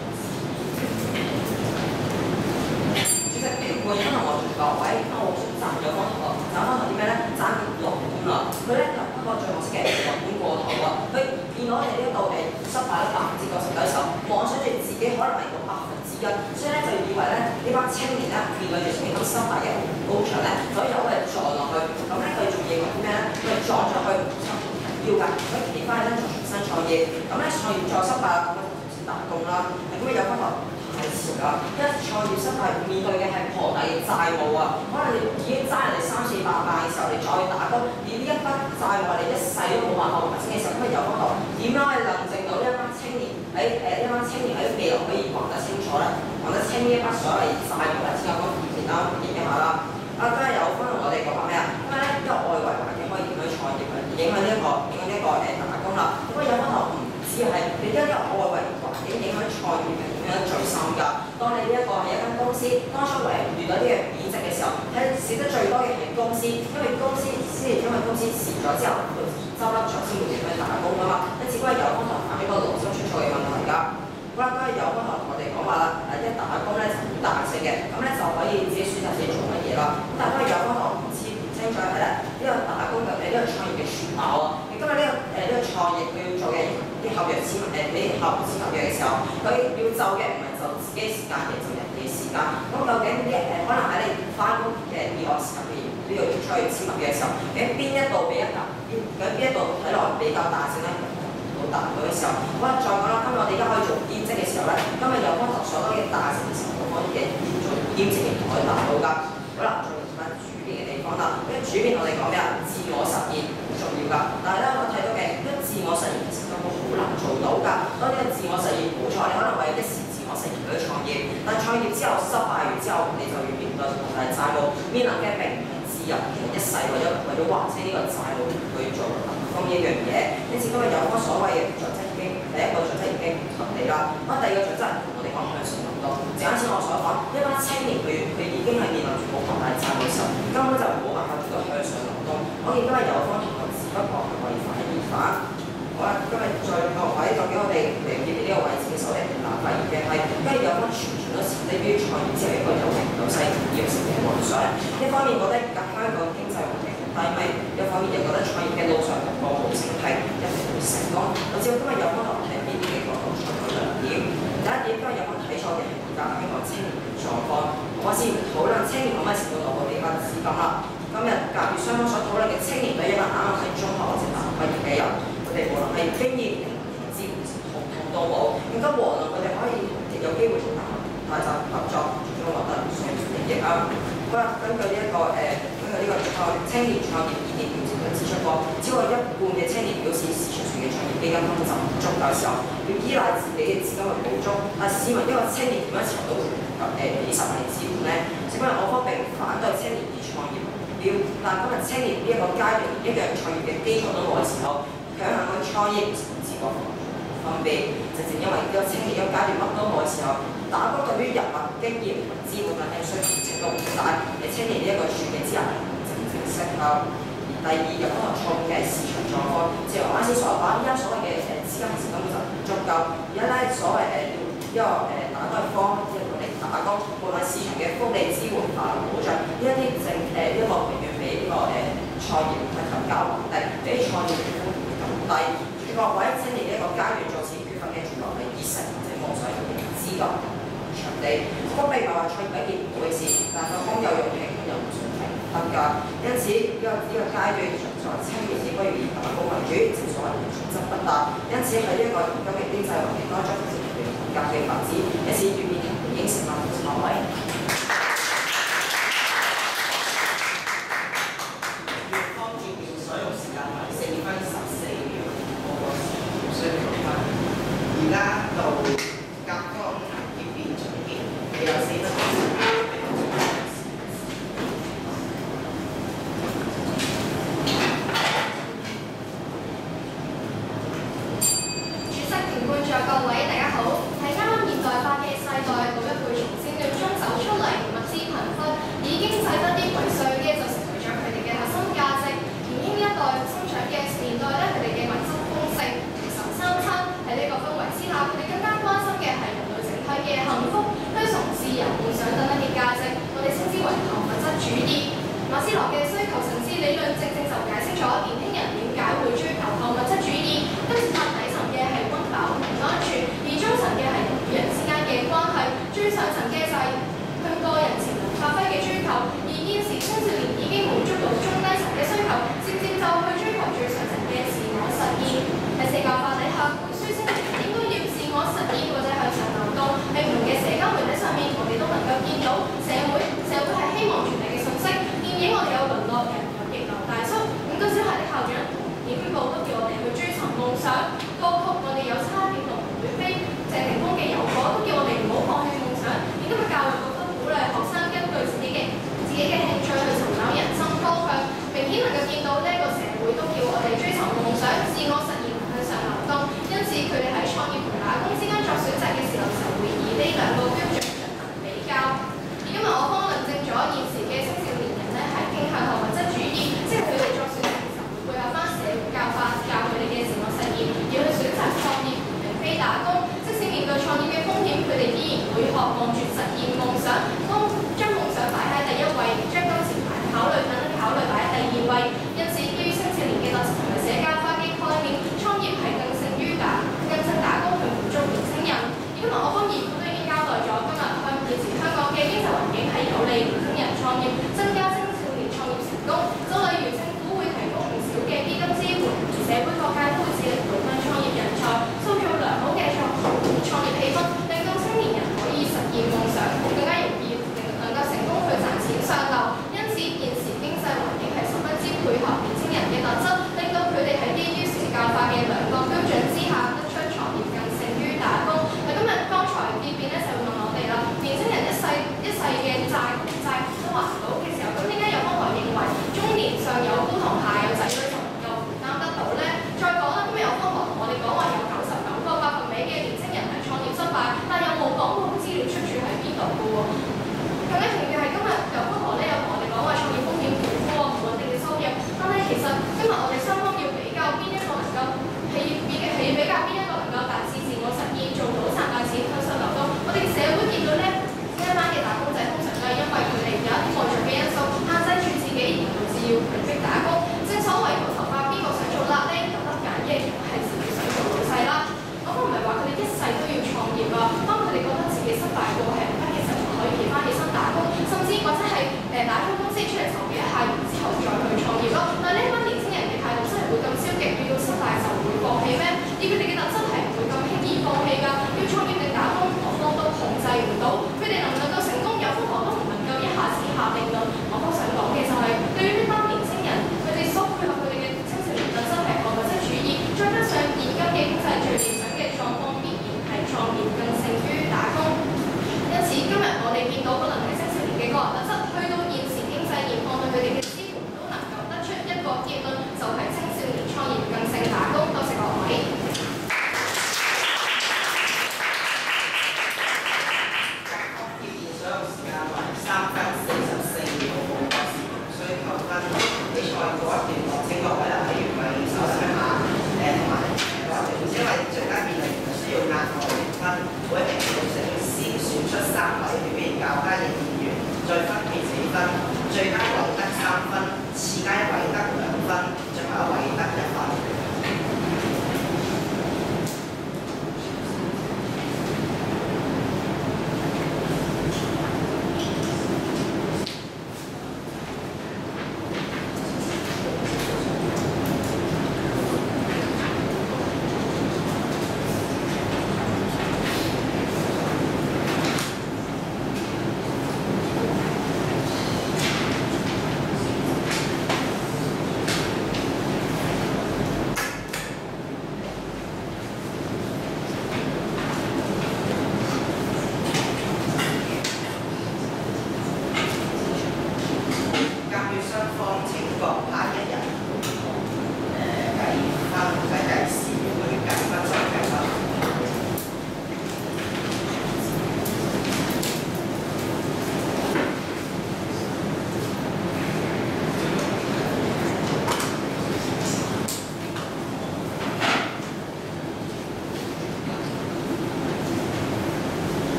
席評判可能我做各位，因為我選擇咗方同學，揀方同啲咩咧？揀樂觀啦，佢咧就不過最可惜嘅樂觀過頭啊！佢見到我哋呢一度誒失敗咗百分之九十九嘅時候，妄想住自己可能係個百分之一，所以咧就以為咧呢班青年咧面對住青年咁失敗嘅高牆咧，就可以由佢哋撞落去，咁咧佢仲認為啲咩咧？佢哋撞咗去要㗎，所以其他咧就重新創業，咁咧創業再失敗啦，咁咧就打工啦，咁啊有方法。太遲啦！因為創業失敗面對嘅係龐大嘅債務啊，可能你已經爭人哋三四百萬嘅時候，你再去打工，你呢一筆債務你一世都冇辦法還清嘅時候，咁啊有方法點樣去論證到呢一班青年喺誒呢班青年喺未來可以還得清楚咧，還得清呢一筆所謂債務咧？先有方面啦，認一下啦。啊，今日有分同我哋講話咩啊？因為咧，因為外圍環境可以點樣創業啊？影響呢一個影響呢一個誒打工啦。咁啊有方法唔只係你因為外圍環境影響創業嘅。最深㗎。當你呢一個係一間公司，當初為遇到呢個貶值嘅時候，睇蝕得最多嘅係公司，因為公司先因為公司蝕咗之後，佢執笠咗先會點樣打工㗎嘛。因此嗰個有方同反呢個勞心出錯嘅問題㗎。好啦，嗰個有方同我哋講話啦，誒一打工咧就好彈性嘅，咁咧就可以自己選擇自己做乜嘢啦。咁但係嗰個有方同唔知唔清楚係咧，呢個打工嘅誒呢個創業嘅全貌啊。今日呢個誒呢個創業佢要做嘅啲合約簽誒啲合簽合約嘅時候，佢要就嘅唔係就自己時間嘅，就人哋時間。咁究竟啲誒可能喺你翻工嘅以外時間，譬如呢度出去簽合約嘅時候，究竟邊一度比一格，邊究竟邊一度睇落比較大性咧？好大到嘅時候，好啦，再講啦。今日我哋而家可以做兼職嘅時候咧，今日有方頭所多嘅大性嘅時候，我可以嘅做兼職亦可以達到㗎。好啦，再講翻主編嘅地方啦。因為主編我哋講咩啊？自我實現重要㗎。但係咧，我睇到嘅因為自我實現其實根本好難做到㗎。當呢個自我實現冇錯，你可能為一時自我實現去創業，但係創業之後失敗完之後，你就要面對龐大債務，面臨嘅並唔係自由，其實一世為咗為咗還清呢個債務去做咁呢一樣嘢。因此今日有嗰所謂嘅準則已經第一個準則已經唔合理啦。咁第二個準則我哋講向上流動。就啱先我所講，一班青年佢佢已經係面臨住好龐大債務嘅時候，根本就冇辦法做到向上流動。我見今日有方同學只不過係為反而反。好啦，今日再個位究竟我哋嚟見呢個位置嘅時候咧，難發現嘅係，跟住有方傳傳都成呢啲創業之後一個有名有勢要成嘅夢想。一方面覺得而家香港經濟環境低迷，一方面又覺得創業嘅路上個路程係一定會成功。我知道今日有方同學睇邊啲嘅角度出咗兩點，第一點今日有方睇錯嘅係而家香港青年嘅狀況。我先討論青年可唔可以成到攞到呢筆資金啦。今日甲乙雙方所討論嘅青年對一班啱啱喺中學或者大學畢業嘅人。佢哋無論係經驗定係資源同同都冇，更加無論佢哋可以有機會同大學大集合作，最終獲得商業利益啊！好啦，根據呢、這、一個誒，根據呢個創青年創業意見調查佢指出過，超過一半嘅青年表示市場上嘅創業基金根本就唔足夠嘅時候，要依賴自己嘅資金去補足。但市民一個青年點樣籌到誒幾十萬嘅資本咧？只不過我方並唔反對青年以創業目標，但今日青年呢一個階段一樣創業嘅基礎都冇嘅時候。強行去創業，自覺方便，直情因為呢個青年一個階段乜都冇嘅時候，打工對於人物經驗同資本等嘅需求程度唔大，你青年呢一個處境之下，正正適合。而第二有可能錯嘅市場狀況，正如我啱先所講，依家所謂嘅誒資金其實根本就唔足夠，而家咧所謂誒一個誒打工嘅方，即係我哋打工，無論市場嘅福利支援、法律保障，呢一啲正誒呢個永遠比呢個誒創業係更加穩定，比創業嘅風險更低。各位青年呢一個階段做此缺乏嘅主流係熱誠或者夢想嘅資金場地，咁並唔係話創業一件唔好嘅事，但係空有勇氣，又唔算係得㗎。因此呢、這個呢、這個階段，作為青年應該要以打工為主，正所謂重質不達。因此喺呢一個現今嘅經濟環境當中，其實係更加嘅發展，因此願意已經成為學位。而家到甲方結變總結，你有四分鐘。 主席、評判、在座各位，大家好。喺啱啱現代化嘅世代，老一輩從戰亂中走出嘅需求層次理論，正正就解釋咗年輕人點解會追求後物質主義。金字塔底層嘅係溫飽同安全，而中層嘅係人與人之間嘅關係，最上層嘅就係向個人潛能發揮嘅追求。而現時青少年已經滿足到中低層嘅需求，漸漸就去追求最上層嘅自我實現。喺四教化底下，灌輸青年人應該要自我實現或者向上流動。喺唔同嘅社交媒體上面，我哋都能夠見到社會社會係希望傳遞嘅信息。電影我哋有淪落人有逆流大叔，五個小孩的校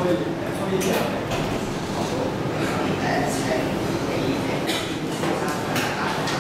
嘅誒推薦人嚟？ 好，誒請李平先生同大家講。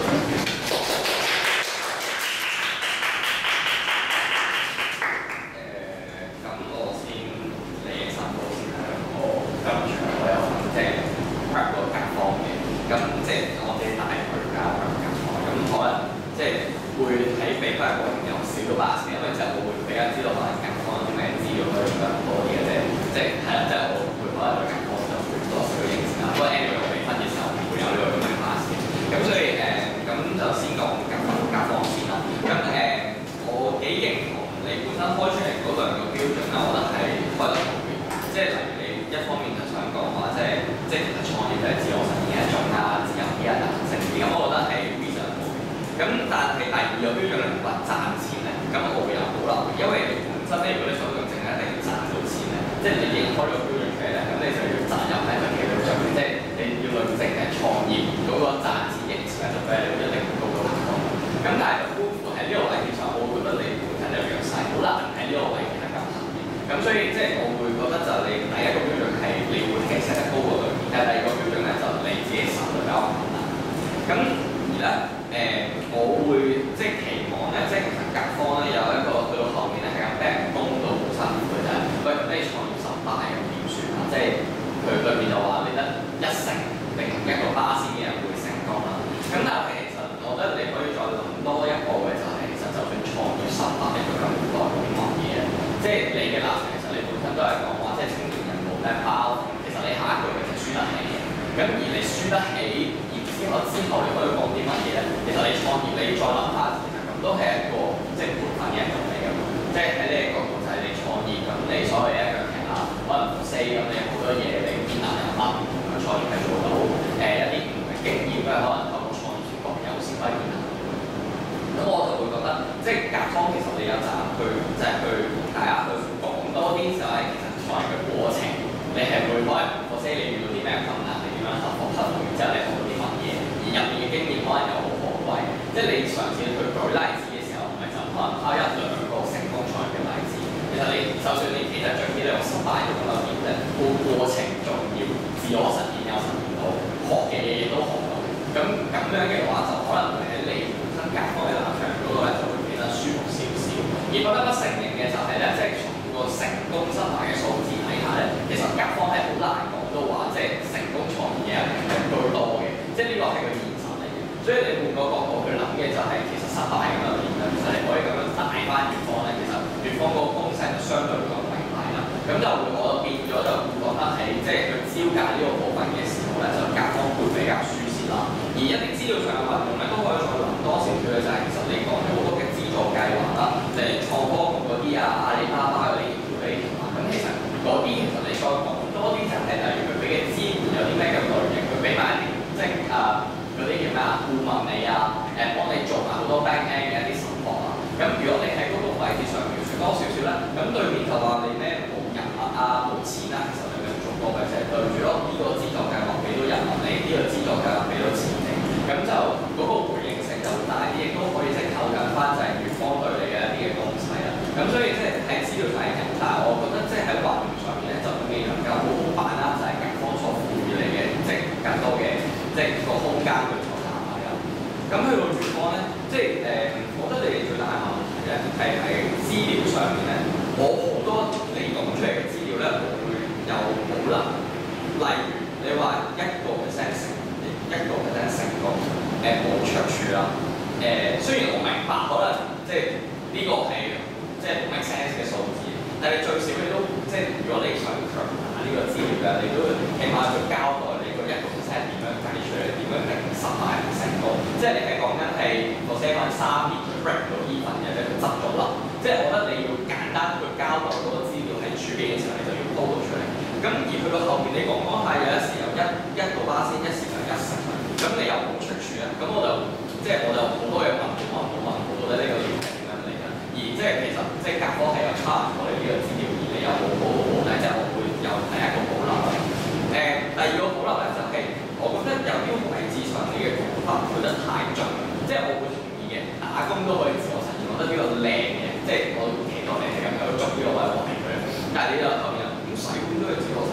誒，咁我先理一申報先啦。我今場我有份即係 prep 個甲方嘅，咁即係我哋大概教 prep 甲方，咁可能即係會喺比 prep 過程有少少把持，因為就我會比較知道可能甲方有啲咩資料可以用得多啲嘅啫，即係係啦，即係我會可能對甲方就會多少少認識啦。不過 anyway 我比分嘅時候唔會有呢個咁嘅把持，咁所以誒咁、呃、就先講甲方甲方先啦。咁誒、呃、我幾認同你本身開出嚟嗰兩個標準啦，我覺得係開得好嘅，即係例如你一方面就想講話即係即係其實創業就係自我實現嘅一種啦，自由啲啊，彈性啲，咁我覺得係 reasonable 嘅。咁但係第二個標準嚟話賺錢咧，咁我會有保留嘅，因為本身咧如果你想做正係一定要賺到錢咧，即係你認開咗個標準出嚟咧，咁你就要責任咧就企到上面，即係你要累積嘅創業嗰個賺錢嘅時間就俾你一定高到好多。咁但係就觀乎喺呢個位置上，我會覺得你本身有弱勢，好難喺呢個位置係咁行嘅。咁所以即係我會覺得就你第一個標準係你會係 set 得高過對面，但係第二個標準咧就你自己手就比較困難。咁而咧誒、呃，我會即係期望咧，即係其實甲方咧有一個去到後面咧係咁俾人攻到好辛苦嘅就係，喂咁你創業失敗咁點算啊？即係佢裏面就話你得一成定一個巴仙嘅人會成功啦。咁但係其實我覺得你可以再諗多一個嘅就係、是，其實就算創業失敗，佢咁代表啲乜嘢咧？即係你嘅立場，其實你本身都係講話，即係青年人冇咩包，其實你下一句其實輸得起嘅。咁而你輸得起，然之後之後你可以講啲乜嘢咧？其實你創業你再諗下，其實咁都係一個即係培訓嘅一種嚟㗎嘛。即係喺你嘅角度就係你創業咁，你所謂一腳踢啊，可能 say 咁你好多嘢你堅難有乜唔同嘅創業係做到誒、呃、一啲唔同嘅經驗咧，可能透過創業各有先可以建立。咁我就會覺得，即係甲方其實你有責任去即係去同大家去講多啲就係其實創業嘅過程，你係會可能我 say 你遇到啲咩困難，你點樣克服克服，然之後你學到啲乜嘢，而入面嘅經驗可能又好可貴。即係你嘗試去舉例子嘅時候，唔係就可能拋一兩個成功創業嘅例子。其實你就算你其實最尾你用失敗嘅咁樣點啫，個過程重要，自我實現有實現到，學嘅嘢亦都學到。咁咁樣嘅話，就可能會喺你本身甲方嘅立場嗰度咧，就會變得舒服少少。而不得不承認嘅就係咧，即係從個成功失敗嘅數字睇下咧，其實甲方係好難講到話，即係成功創業嘅人係居多嘅，即係呢個係個現實嚟嘅。所以你換個角度去諗嘅就係、是，其實失敗咁樣點咧，其實你可以咁樣帶翻乙方咧，其實乙方嗰個攻勢就相對會更明大啦。咁就會我就變咗就會覺得喺即係去招架呢個部分嘅時候咧，就甲方會比較舒適啦。而一啲資料上嘅運用咧，都可以再諗多少少嘅，就係、是、其實你講咗好多嘅資助計劃啦，例如創科局嗰啲啊、阿里巴巴嗰啲條例條文，咁其實嗰啲其實你再講多啲就係例如佢俾嘅資源有啲咩嘅類型，佢俾埋一啲即係誒嗰啲叫咩啊顧問你啊，誒幫你做埋好多 back end 嘅一啲審核啊。咁如果你喺嗰個位置上描述多少少咧，咁對面就話你咩冇人物啊、冇錢啊，其實你咪做多嘅就係對住咯，呢個資助計劃俾到人物你，呢、這個資助計劃俾到錢你，咁就嗰、那個回應性就會大啲，亦都可以即係扣緊翻就係乙方對你嘅一啲嘅東西啦。咁所以即係喺資料上係咁，但係我覺得即係喺運用上面咧，就未能夠好好把握就係甲方所賦予你嘅即係更多嘅即係個空間去做打敗啦。咁去到乙方咧，即係誒、呃，我覺得你哋最大嘅問題咧係喺資料上面咧，我好多你講出嚟嘅資料咧，我會有保留。例如你話一個 percent 成一個 percent 成功，誒冇長處啦。誒、呃、雖然我明白可能即係呢個係即係 make sense 嘅數字，但係最少你都即係如果你想強化呢個資料嘅，你都起碼要交代你個一個 percent 點樣計出嚟，點樣定失敗成功。即係你係講緊係個 set 可能三年 break 到 even 嘅，你執咗笠。即係我覺得你要簡單去交代嗰個資料喺儲備嘅時候，你就要多到出嚟。咁而去到後面你講講下，有一時有一一個巴仙，一時有一成，咁你又冇出處啊？咁我就即係我就好多嘢問，可能冇問好到咧呢個料係點樣嚟嘅。而即係其實即係甲方係有差唔多你呢個資料，而你又冇好好好咧，即係我會有第一個保留啦。誒、呃，第二個保留咧就係、是、我覺得有啲位置上你嘅講法配得太盡，即係我會同意嘅，打工都可以自我實現，我覺得呢個靚嘅，即係我期待你係咁樣做呢個位我係佢。但係你又後面又唔使咁都係自我實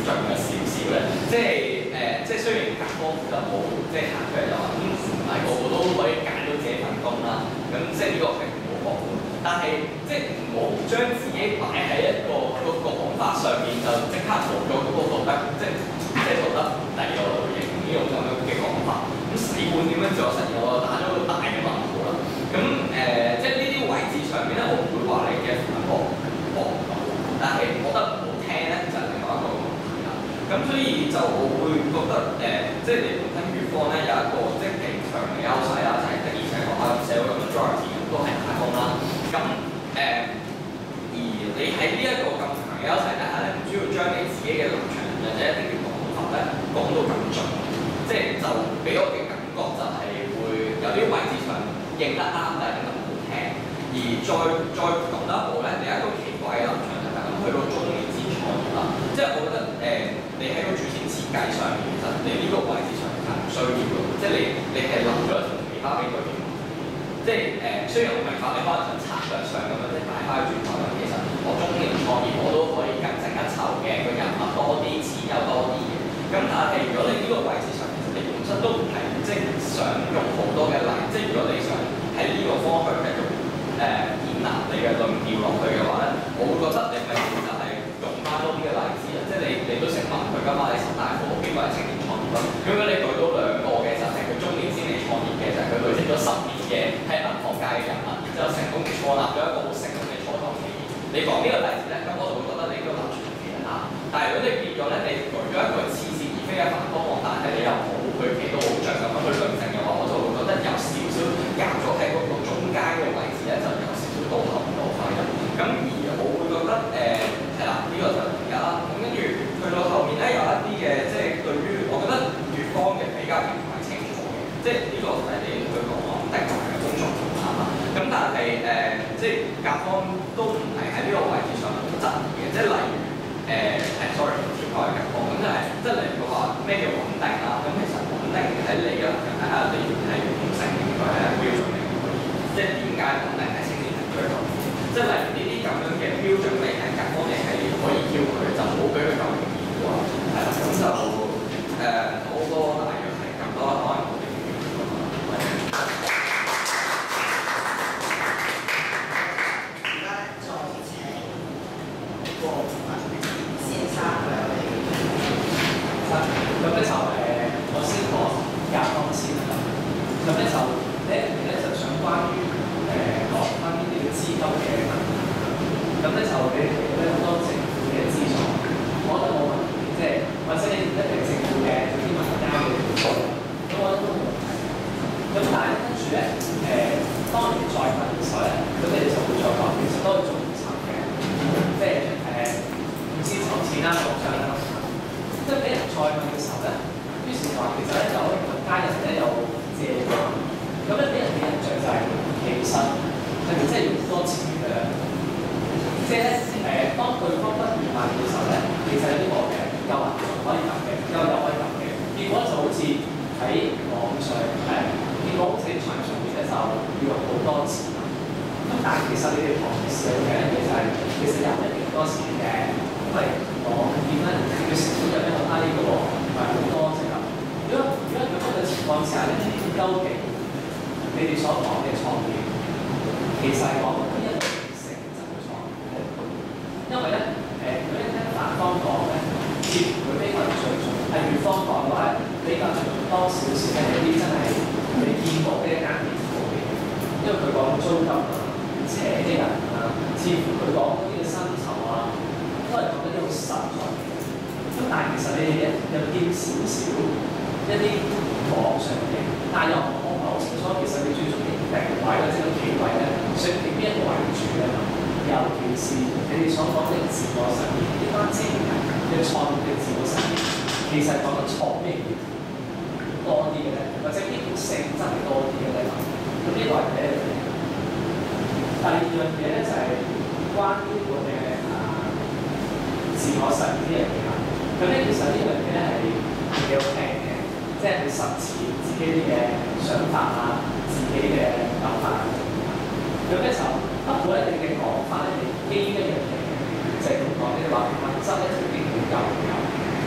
進咗少少咧，即係誒、呃，即係雖然甲方就冇即係行出嚟就話，咁唔係個個都可以揀到自己份工啦，咁即係呢個係唔好講嘅。但係即係唔好將自己擺喺一個個講法上面，就即刻冇咗嗰個道德，即係即係道德第二個類型呢種咁樣嘅講法。咁使館點樣自我實現，我就打咗個大嘅問號啦。咁誒、呃，即係呢啲位置上面咧，我唔會話你嘅反駁駁唔到，但係我覺得唔好聽咧，就係另外一個問題啦。咁所以就我會覺得誒、呃，即係你本身乙方咧有一個即係幾強嘅優勢啦，就係的而且確啊，社會嘅 majority 都係打工啦。咁誒、呃，而你喺呢一個咁強嘅優勢底下咧，唔需要將你自己嘅立場或者一啲嘅講法咧講到咁盡，即係就俾我嘅感覺就係會有啲位置上認得啱，但係認得唔好聽。而再再講得好咧，你有一個奇怪嘅立場就係咁去到中年先創業啦。即係我覺得誒、呃，你喺個主線設計上面，其實你呢個位置上係唔需要嘅，即係你你係留咗一條其他俾佢嘅。即係誒、呃，雖然我明白你可能想策略上咁樣即係擺翻去轉頭，其實我中年創業我都可以更勝一籌嘅，個人物多啲，錢又多啲嘅。咁但係如果你呢個位置上，其實你本身都唔係即係想用好多嘅例，即係如果你想喺呢個方向繼續誒建立你嘅論調落去嘅話咧，我會覺得你咪就係用翻多啲嘅例子啊！即係你你都識問佢㗎嘛，你十大富豪邊個係青年創業啊？如果你舉到兩個嘅就係佢中年先嚟創業嘅，就係佢累積咗十年嘅喺銀行界嘅人物，然之後成功創立咗一個好成功嘅初創企業。你講呢個例子咧，咁我就會覺得你呢個立場其實啱。但係如果你變咗咧，你舉咗一個似是而非嘅反方案，但係你又冇去企到好著咁樣去論證嘅話，我就會覺得有少少夾咗喺嗰個中間嘅位置咧，就有少少倒後唔到肺啦。咁而我會覺得誒係啦，呢、這個就而家啦。咁跟住去到後面咧，有一啲嘅即係對於我覺得乙方嘅比較唔係清楚嘅，即係呢個係你去講定位嘅工作方法啦。咁但係誒、呃，即係甲方都唔係喺呢個位置上質疑嘅，即係例如誒係、呃、sorry 跳開甲方，咁就係即係例如話咩叫穩定啦。咁其實穩定喺你嘅立場睇下，你係唔承認佢係標準嚟嘅，即係點解穩定係青年人追求？即係例如呢啲咁樣嘅標準，你喺甲方你係可以叫佢，就唔好俾佢咁容易過。係啦，咁就誒好多大約係咁多啦，可能我哋要講啦。 而家咧再請個先生兩位。 咁咧就誒，我先講甲方先啦。咁咧就第一條咧就想關於誒講翻呢啲嘅資金嘅問題。咁咧就你提到咧好多政府嘅資助，我覺得冇問題，即係或者你唔一定政府嘅啲民間嘅資助，咁我覺得都冇問題。咁但係跟住咧誒，當年再問嘅時候咧，咁你哋就會再講，其實都係做唔成嘅，即係誒唔知籌錢啦、講上啦。即係俾人再問嘅時候咧，於是話其實咧有民間人咧有借咗，咁咧俾人嘅印象就係其實係咪真係要多錢嘅？即係咧誒，當對方不如問嘅時候咧，其實有呢個嘅又話可以撳嘅，又又可以撳嘅，結果就好似喺網上誒，結果好似喺場上面咧就要用好多錢。咁但係其實你哋旁邊試嘅咧，其實係其實有一定多錢嘅，因為我見咧佢成本有咩好低嘅喎，唔係好多啫咁。如果如果咁樣嘅情況之下咧，究竟你哋所講嘅創業，其實係講緊邊一類性質嘅創業？因為咧誒，如果你聽反方講咧，似乎佢比較最重；係乙方講嘅話咧，比較重多少少係有啲真係你見過嘅一間店鋪嘅，因為佢講租金啊、請啲人啊，似乎佢講嗰啲嘅薪酬啊。都係講緊啲好實在嘅，咁但係其實你哋一有啲少少一啲網上嘅，但係又我唔係好清楚，其實你最中意定位或者個企位咧，想定邊一個為主咧？尤其是你哋所講嘅自我實現，呢班青年人嘅創業嘅自我實現，其實講緊創咩業多啲嘅咧，或者呢種性質係多啲嘅咧？咁呢個係第一樣嘢。第二樣嘢咧就係關於我嘅。自我實現呢樣嘢啦，咁咧其實呢樣嘢咧係幾好聽嘅，即係去實踐自己啲嘅想法啊，自己嘅諗法啊。咁咧就不過咧，你嘅講法咧係基於一樣嘢嘅，就係咁講，你話物質咧已經好夠有，咁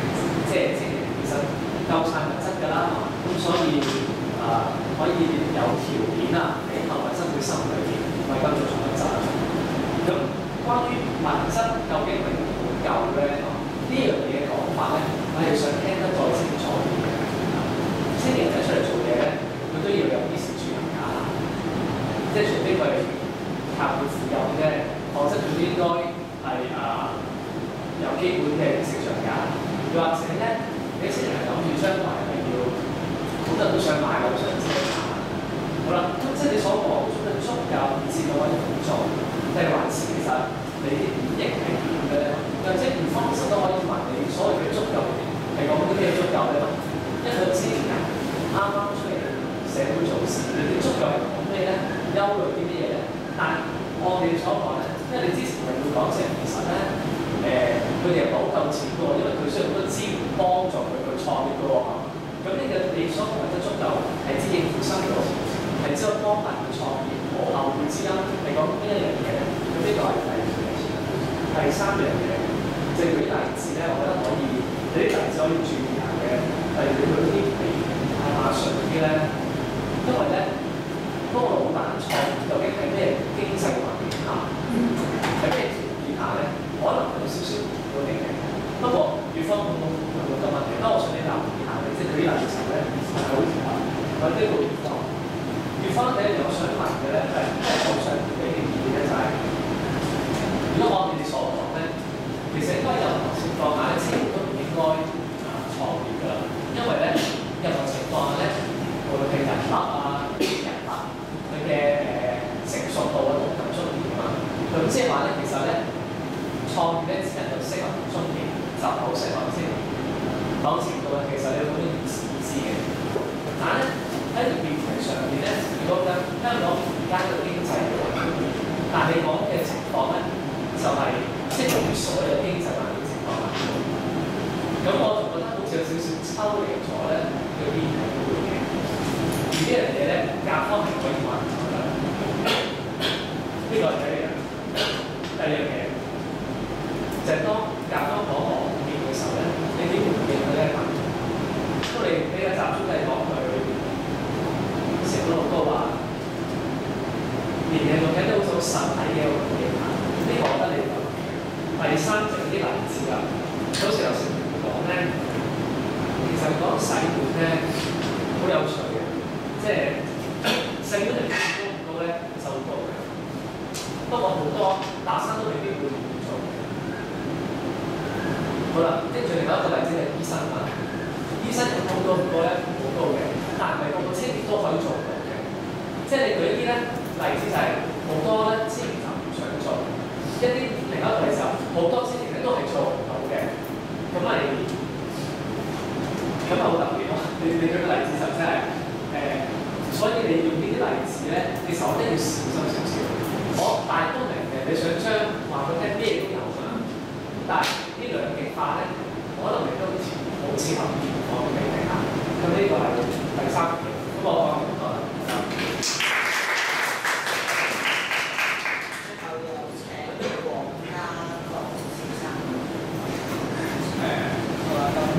究竟係唔夠咧？呢樣嘢嘅講法咧，我係想聽得再清楚啲嘅。青年仔出嚟做嘢咧，佢都要有啲時住人價，即係除非佢靠佢自由啫，否則佢都應該係啊有基本嘅食上價。又或者咧，你青年人諗住將來係要好多人都想買樓上車價。好啦，咁即係你所講嘅足夠以至到可以咁做，定係還是其實你啲演繹係點嘅咧？又即係唔方式都可以問你所謂嘅足夠係講啲咩足夠咧？一個青年人啱啱出嚟社會做事，你啲足夠係講咩咧？憂慮啲乜嘢咧？但係按你所講咧，因為你之前咪會講成其實咧，誒佢哋又攞夠錢嘅喎，因為佢需要好多資源幫助佢去創業嘅喎。咁呢個你所講嘅足夠係指應付生活，係只有幫人去創業，無後顧之憂。你講邊一樣嘢咧？咁呢個係第二樣嘢。第三樣嘢，即係舉啲例子咧，我覺得可以，有啲例子可以注意下嘅。例如佢嗰啲譬如亞馬遜嗰啲咧，因為咧嗰個老闆創業究竟係咩經濟環境下，係咩條件下咧，可能有少少唔固定嘅。不過粵方冇冇問到咁問題，不過我想你留意下嘅，即係舉啲例子嘅時候咧，係好條啊，或者呢個粵方。粵方第一樣我想問嘅咧係，即係我想俾你意見咧就係、是，如果按你哋所講咧，其實應該任何情況下咧，青年都唔應該啊創業㗎，因為咧任何情況下咧，無論係人脈啊、人脈佢嘅誒成熟度啊都唔足夠啊，咁即係話咧，其實咧創業咧只能夠適合中年，就唔好適合青年。某程度啊，其實你好多意思意思嘅，但係咧喺條辯題上面咧，如果咧香港而家嘅經濟環境，但係你講嘅情況咧，就係適用於所有經濟環境情況下。咁我就覺得好似有少少抽離咗咧嘅辯題嘅背景。而呢樣嘢咧，甲方係可以還咗㗎。呢個係第一樣。第二樣嘢就係當甲方講我唔見嘅時候咧，你點回應佢咧？都你比較集中係講佢成個老哥話，連嘢仲睇到好實體嘅回應啊！呢個我覺得你講嘅。第三就係啲例子啦，好似頭先講咧，其實講洗碗咧好有趣嘅，即係洗碗嚟講高唔高咧就好高嘅，不過好多大生都未必會做。好啦，跟住另外一個例子係醫生啊，醫生有高多唔高咧？好高嘅，但係唔係個個青年都可以做到嘅。即係你舉一啲咧例子就係好多咧青年就唔想做，一啲另一個例子好多青年咧都係做唔到嘅。咁咪咁啊好特別咯！你你舉個例子就真係誒，所以你用呢啲例子咧，你首先要小心少少。我但係都明嘅，你想將話佢聽咩都有㗎，但係呢兩極化咧，可能你都好似好似合意我嘅命題下。咁呢個係第三樣。咁我講完咗啦。 最後有請黃家樂先生。 誒，好啦，咁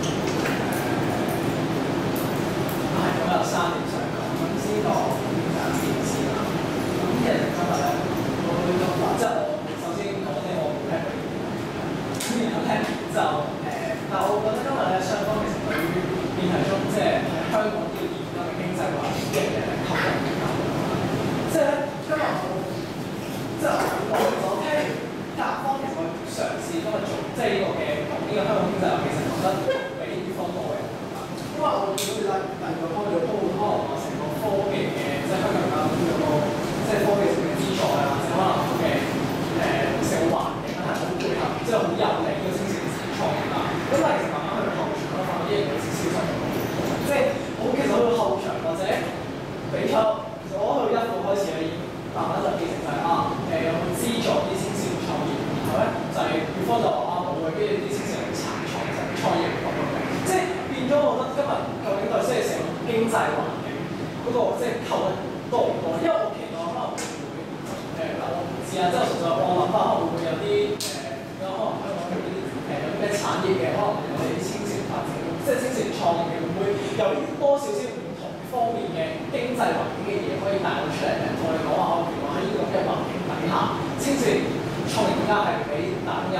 誒，係咁有三點想講，咁先講點解件事啦。咁其實今日咧，我會覺得即係我首先講咧，我唔係佢，咁然後咧就誒，但係我覺得今日咧雙方其實對於辯題中即係香港呢個現今嘅經濟環境嘅嘢係吸引嘅。即係咧，今日我即係我我聽甲方其實我嘗試今日做即係呢個嘅講呢個香港經濟，其實覺得比乙方多嘅。因為我見到你例例如開咗鋪可能話成個科技嘅即係香港啊咁樣個即係科技上嘅資助啊，或者可能嘅誒成個環境係好配合，即係好有利呢個青少年創業啦。咁但係其實慢慢去到後場咧，發覺呢樣嘢少少失誤，即係我其實去到後場或者比較，其實我去一步開始咧已經慢慢就變成就係、是、啊誒有冇資助啲青少年創業，然後咧就係對方就話啊冇嘅，跟住啲青少年殘創就係創業咁樣嘅，即係變咗我覺得今日究竟對即係成個經濟環境嗰、那個即係扣得多唔多？因為我期待可能會誒嗱、呃、我唔知啊，即係純粹我諗翻會唔會有啲誒有可能香港有啲誒有啲咩產業嘅，可能有啲青少年發展，即係青少年創業嘅會唔會有多少少唔同方面嘅經濟環境嘅嘢可以帶到出嚟咧？同我哋講話，我原來喺呢個咁嘅環境底下，青少年創業家係比打工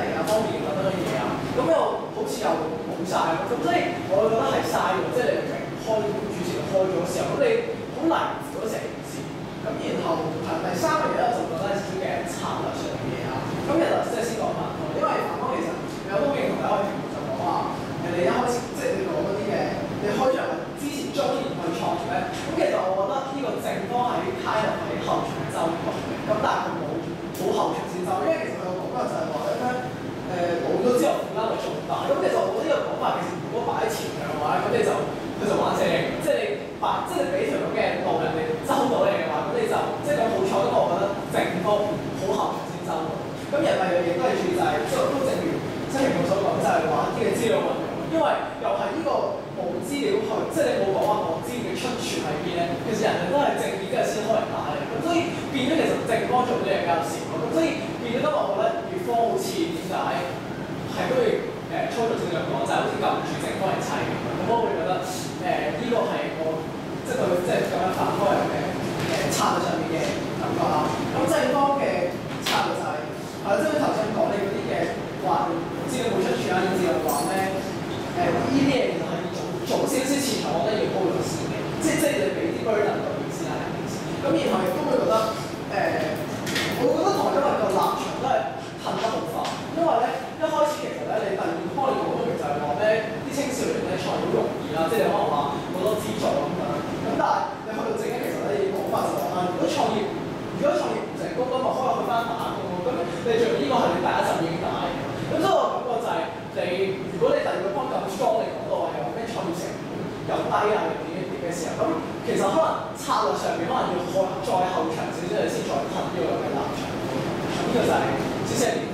啊方面等等嘅嘢啊，咁又好似又冇晒喎，咁所以我覺得係嘥喎，即係你明明開主持人開咗嘅時候，咁你好難做咗成件事。咁然後係第三個嘢咧，我就覺得係少少嘅策略上嘅嘢啊。咁其實即係先講反方，因為反方其實有都認同大家嘅題目就講話誒，你一開始即係你講嗰啲嘅，你開場之前中年去創業咧，咁其實我覺得呢個正方係開頭喺後場周講嘅，咁但係佢冇好後場先周，因為其實佢個講法就係話咧誒冇咗之後負擔會仲大。咁其實我覺得呢個講法其實如果擺喺前場嘅話咧，咁你就佢就玩正，即係你擺即係你俾條咁嘅路人哋周到你嘅話，咁你就即係咁好彩，因為我覺得正方好後場先周到。咁人哋嘅嘢都係注意就係即係都正如即係我所講，就係話啲嘅資料運用，因為又係呢個冇資料去，即係你冇講話冇資料嘅出處喺邊咧，其實人哋都係正面跟住先開嚟打你，咁所以變咗其實正方做啲嘢比較少，咁所以變咗今日我覺得乙方好似點解係都要誒操作性嚟講，就係好似撳住正方嚟砌咁，咁我會覺得誒呢個係我即係對即係咁樣反方人嘅誒策略上面嘅感覺啦。咁正方嘅策略就係、是。係啦，即係頭先講你嗰啲嘅話，資料冇出處啊，以至又話咩誒呢啲嘢其實係要做做少少前場，我覺得要高咗先嘅，即係即係你俾啲 burden 對面先啦，係件事。咁然後亦都會覺得誒、呃，我覺得同埋因為個立場都係褪得好快，因為咧一開始其實咧你第二幫你講嗰句就係話咧啲青少年咧創業好容易啦，即係你可能話好多資助咁樣，咁但係你去到正經其實咧要講法就話啊，如果創業如果創業唔成功咁，咪可能去翻打工。咁你做呢個係你第一陣已經打嘅，咁所以我感覺就係你，如果你第二個方咁 strong 嚟講到話有咩創業成本又低啊，又點點點嘅時候，咁其實可能策略上面可能要再再後場少少，你先再噴呢個咁嘅立場。咁呢個就係少少嘅。